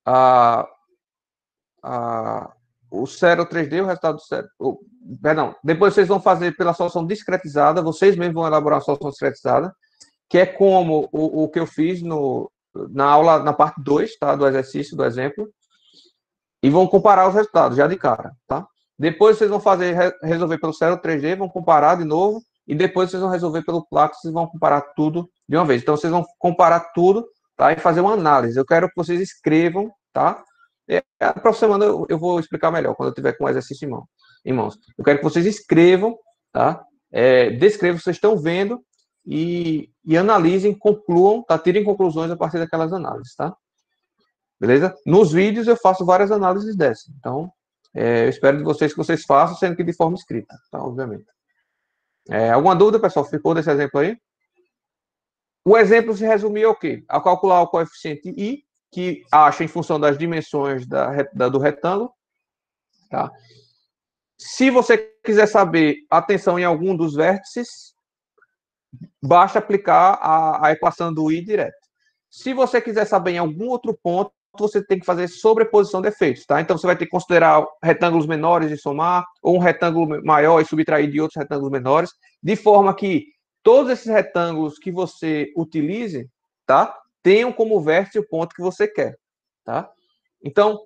o Cero 3D, o resultado do Cero. Perdão, depois vocês vão fazer pela solução discretizada, vocês mesmos vão elaborar uma solução discretizada, que é como o que eu fiz na aula, na parte 2, tá, do exercício, do exemplo, e vão comparar os resultados, já de cara, tá? Depois vocês vão resolver pelo Cero 3D, vão comparar de novo, e depois vocês vão resolver pelo Plax, vocês vão comparar tudo de uma vez. Então, vocês vão comparar tudo, tá, e fazer uma análise. Eu quero que vocês escrevam, tá? A próxima semana eu vou explicar melhor, quando eu tiver com o exercício em mãos. Eu quero que vocês escrevam, tá? Descrevam o que vocês estão vendo e analisem, concluam, tá? Tirem conclusões a partir daquelas análises, tá? Beleza? Nos vídeos eu faço várias análises dessas. Então, eu espero de vocês que vocês façam, sendo que de forma escrita, tá? Obviamente. Alguma dúvida, pessoal? Ficou desse exemplo aí? O exemplo se resumia ao quê? A calcular o coeficiente I, que acha em função das dimensões do retângulo. Tá? Se você quiser saber a tensão em algum dos vértices, basta aplicar a equação do I direto. Se você quiser saber em algum outro ponto, você tem que fazer sobreposição de efeitos, tá? Então, você vai ter que considerar retângulos menores e somar, ou um retângulo maior e subtrair de outros retângulos menores, de forma que todos esses retângulos que você utilize, tá? Tenham como vértice o ponto que você quer, tá? Então,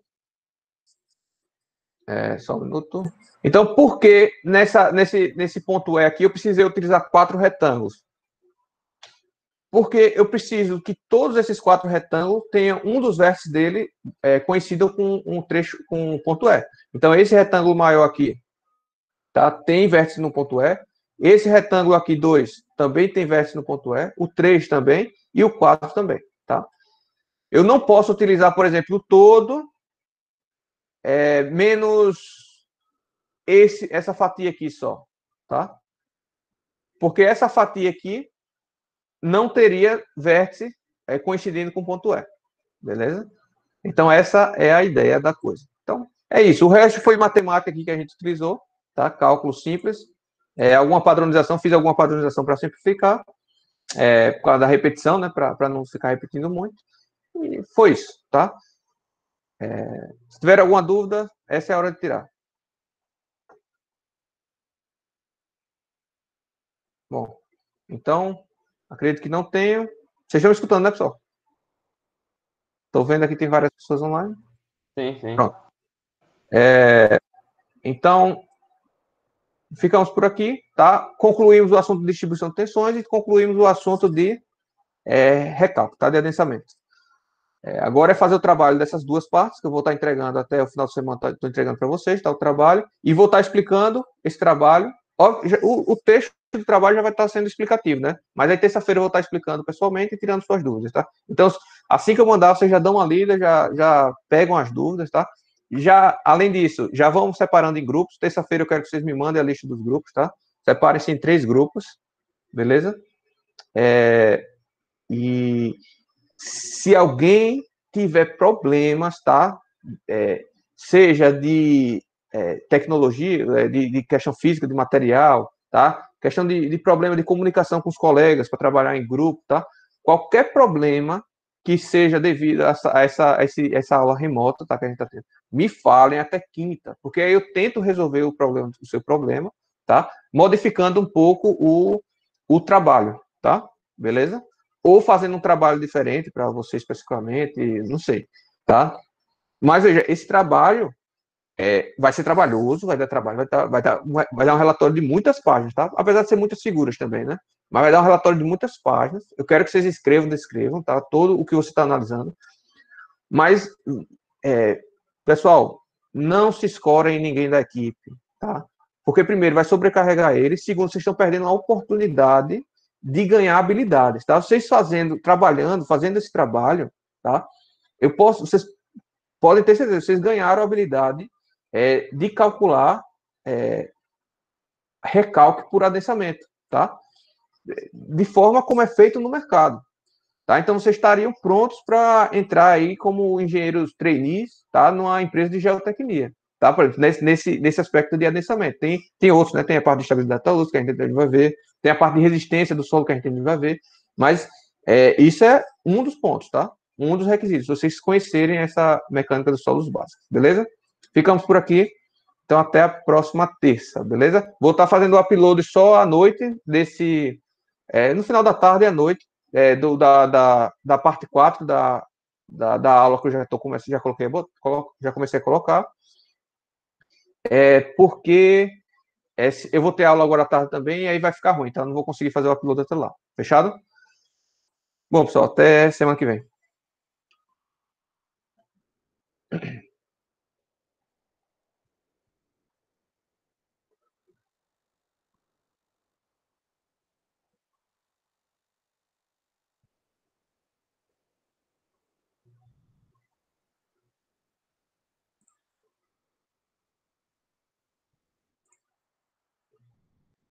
só um minuto. Então, por que nesse ponto E aqui eu precisei utilizar 4 retângulos? Porque eu preciso que todos esses 4 retângulos tenham um dos vértices dele coincidido com um trecho, com um ponto E. Então, esse retângulo maior aqui, tá? Tem vértice no ponto E. Esse retângulo aqui, 2, também tem vértice no ponto E. O 3 também. E o 4 também, tá? Eu não posso utilizar, por exemplo, o todo menos essa fatia aqui só, tá? Porque essa fatia aqui não teria vértice coincidindo com o ponto E, beleza? Então, essa é a ideia da coisa. Então, é isso. O resto foi matemática aqui que a gente utilizou, tá? Cálculo simples. Alguma padronização, fiz alguma padronização para simplificar, por causa da repetição, né? Para não ficar repetindo muito. E foi isso, tá? Se tiver alguma dúvida, essa é a hora de tirar. Bom, então, acredito que não tenho. Vocês estão escutando, né, pessoal? Estou vendo aqui, tem várias pessoas online. Sim, sim. Pronto. Então, ficamos por aqui, tá? Concluímos o assunto de distribuição de tensões e concluímos o assunto de recálculo, tá? De adensamento. Agora é fazer o trabalho dessas duas partes, que eu vou estar entregando até o final de semana, estou entregando para vocês, tá? O trabalho, e vou estar explicando esse trabalho. O texto de trabalho já vai estar sendo explicativo, né? Mas aí terça-feira eu vou estar explicando pessoalmente e tirando suas dúvidas, tá? Então, assim que eu mandar, vocês já dão uma lida, já pegam as dúvidas, tá? Já, além disso, já vamos separando em grupos. Terça-feira eu quero que vocês me mandem a lista dos grupos, tá? Separem-se em 3 grupos, beleza? E se alguém tiver problemas, tá? Seja de tecnologia, de questão física, de material, tá? Questão de problema de comunicação com os colegas para trabalhar em grupo, tá? Qualquer problema que seja devido a essa aula remota, tá? Que a gente está tendo, me falem até quinta, porque aí eu tento resolver o seu problema, tá? Modificando um pouco o trabalho, tá? Beleza? Ou fazendo um trabalho diferente para você especificamente, não sei, tá? Mas veja, esse trabalho vai ser trabalhoso, vai dar trabalho, vai dar um relatório de muitas páginas, tá? Apesar de ser muitas figuras também, né? Mas vai dar um relatório de muitas páginas. Eu quero que vocês descrevam, tá? Todo o que você está analisando. Mas, pessoal, não se escorem em ninguém da equipe, tá? Porque, primeiro, vai sobrecarregar eles. Segundo, vocês estão perdendo a oportunidade de ganhar habilidades, tá? Vocês fazendo esse trabalho, tá? Vocês podem ter certeza, vocês ganharam a habilidade de calcular recalque por adensamento, tá? De forma como é feito no mercado, tá? Então, vocês estariam prontos para entrar aí como engenheiros trainees, tá? Numa empresa de geotecnia, tá? Por exemplo, nesse aspecto de adensamento. Tem outros, né? Tem a parte de estabilidade da luz, que a gente vai ver, tem a parte de resistência do solo, que a gente vai ver, mas isso é um dos pontos, tá? Um dos requisitos, vocês conhecerem essa mecânica dos solos básicos, beleza? Ficamos por aqui. Então, até a próxima terça, beleza? Vou estar fazendo o upload só à noite, no final da tarde e à noite, da parte 4 da aula que eu já comecei a colocar. Porque eu vou ter aula agora à tarde também, e aí vai ficar ruim, então eu não vou conseguir fazer o upload até lá. Fechado? Bom, pessoal, até semana que vem.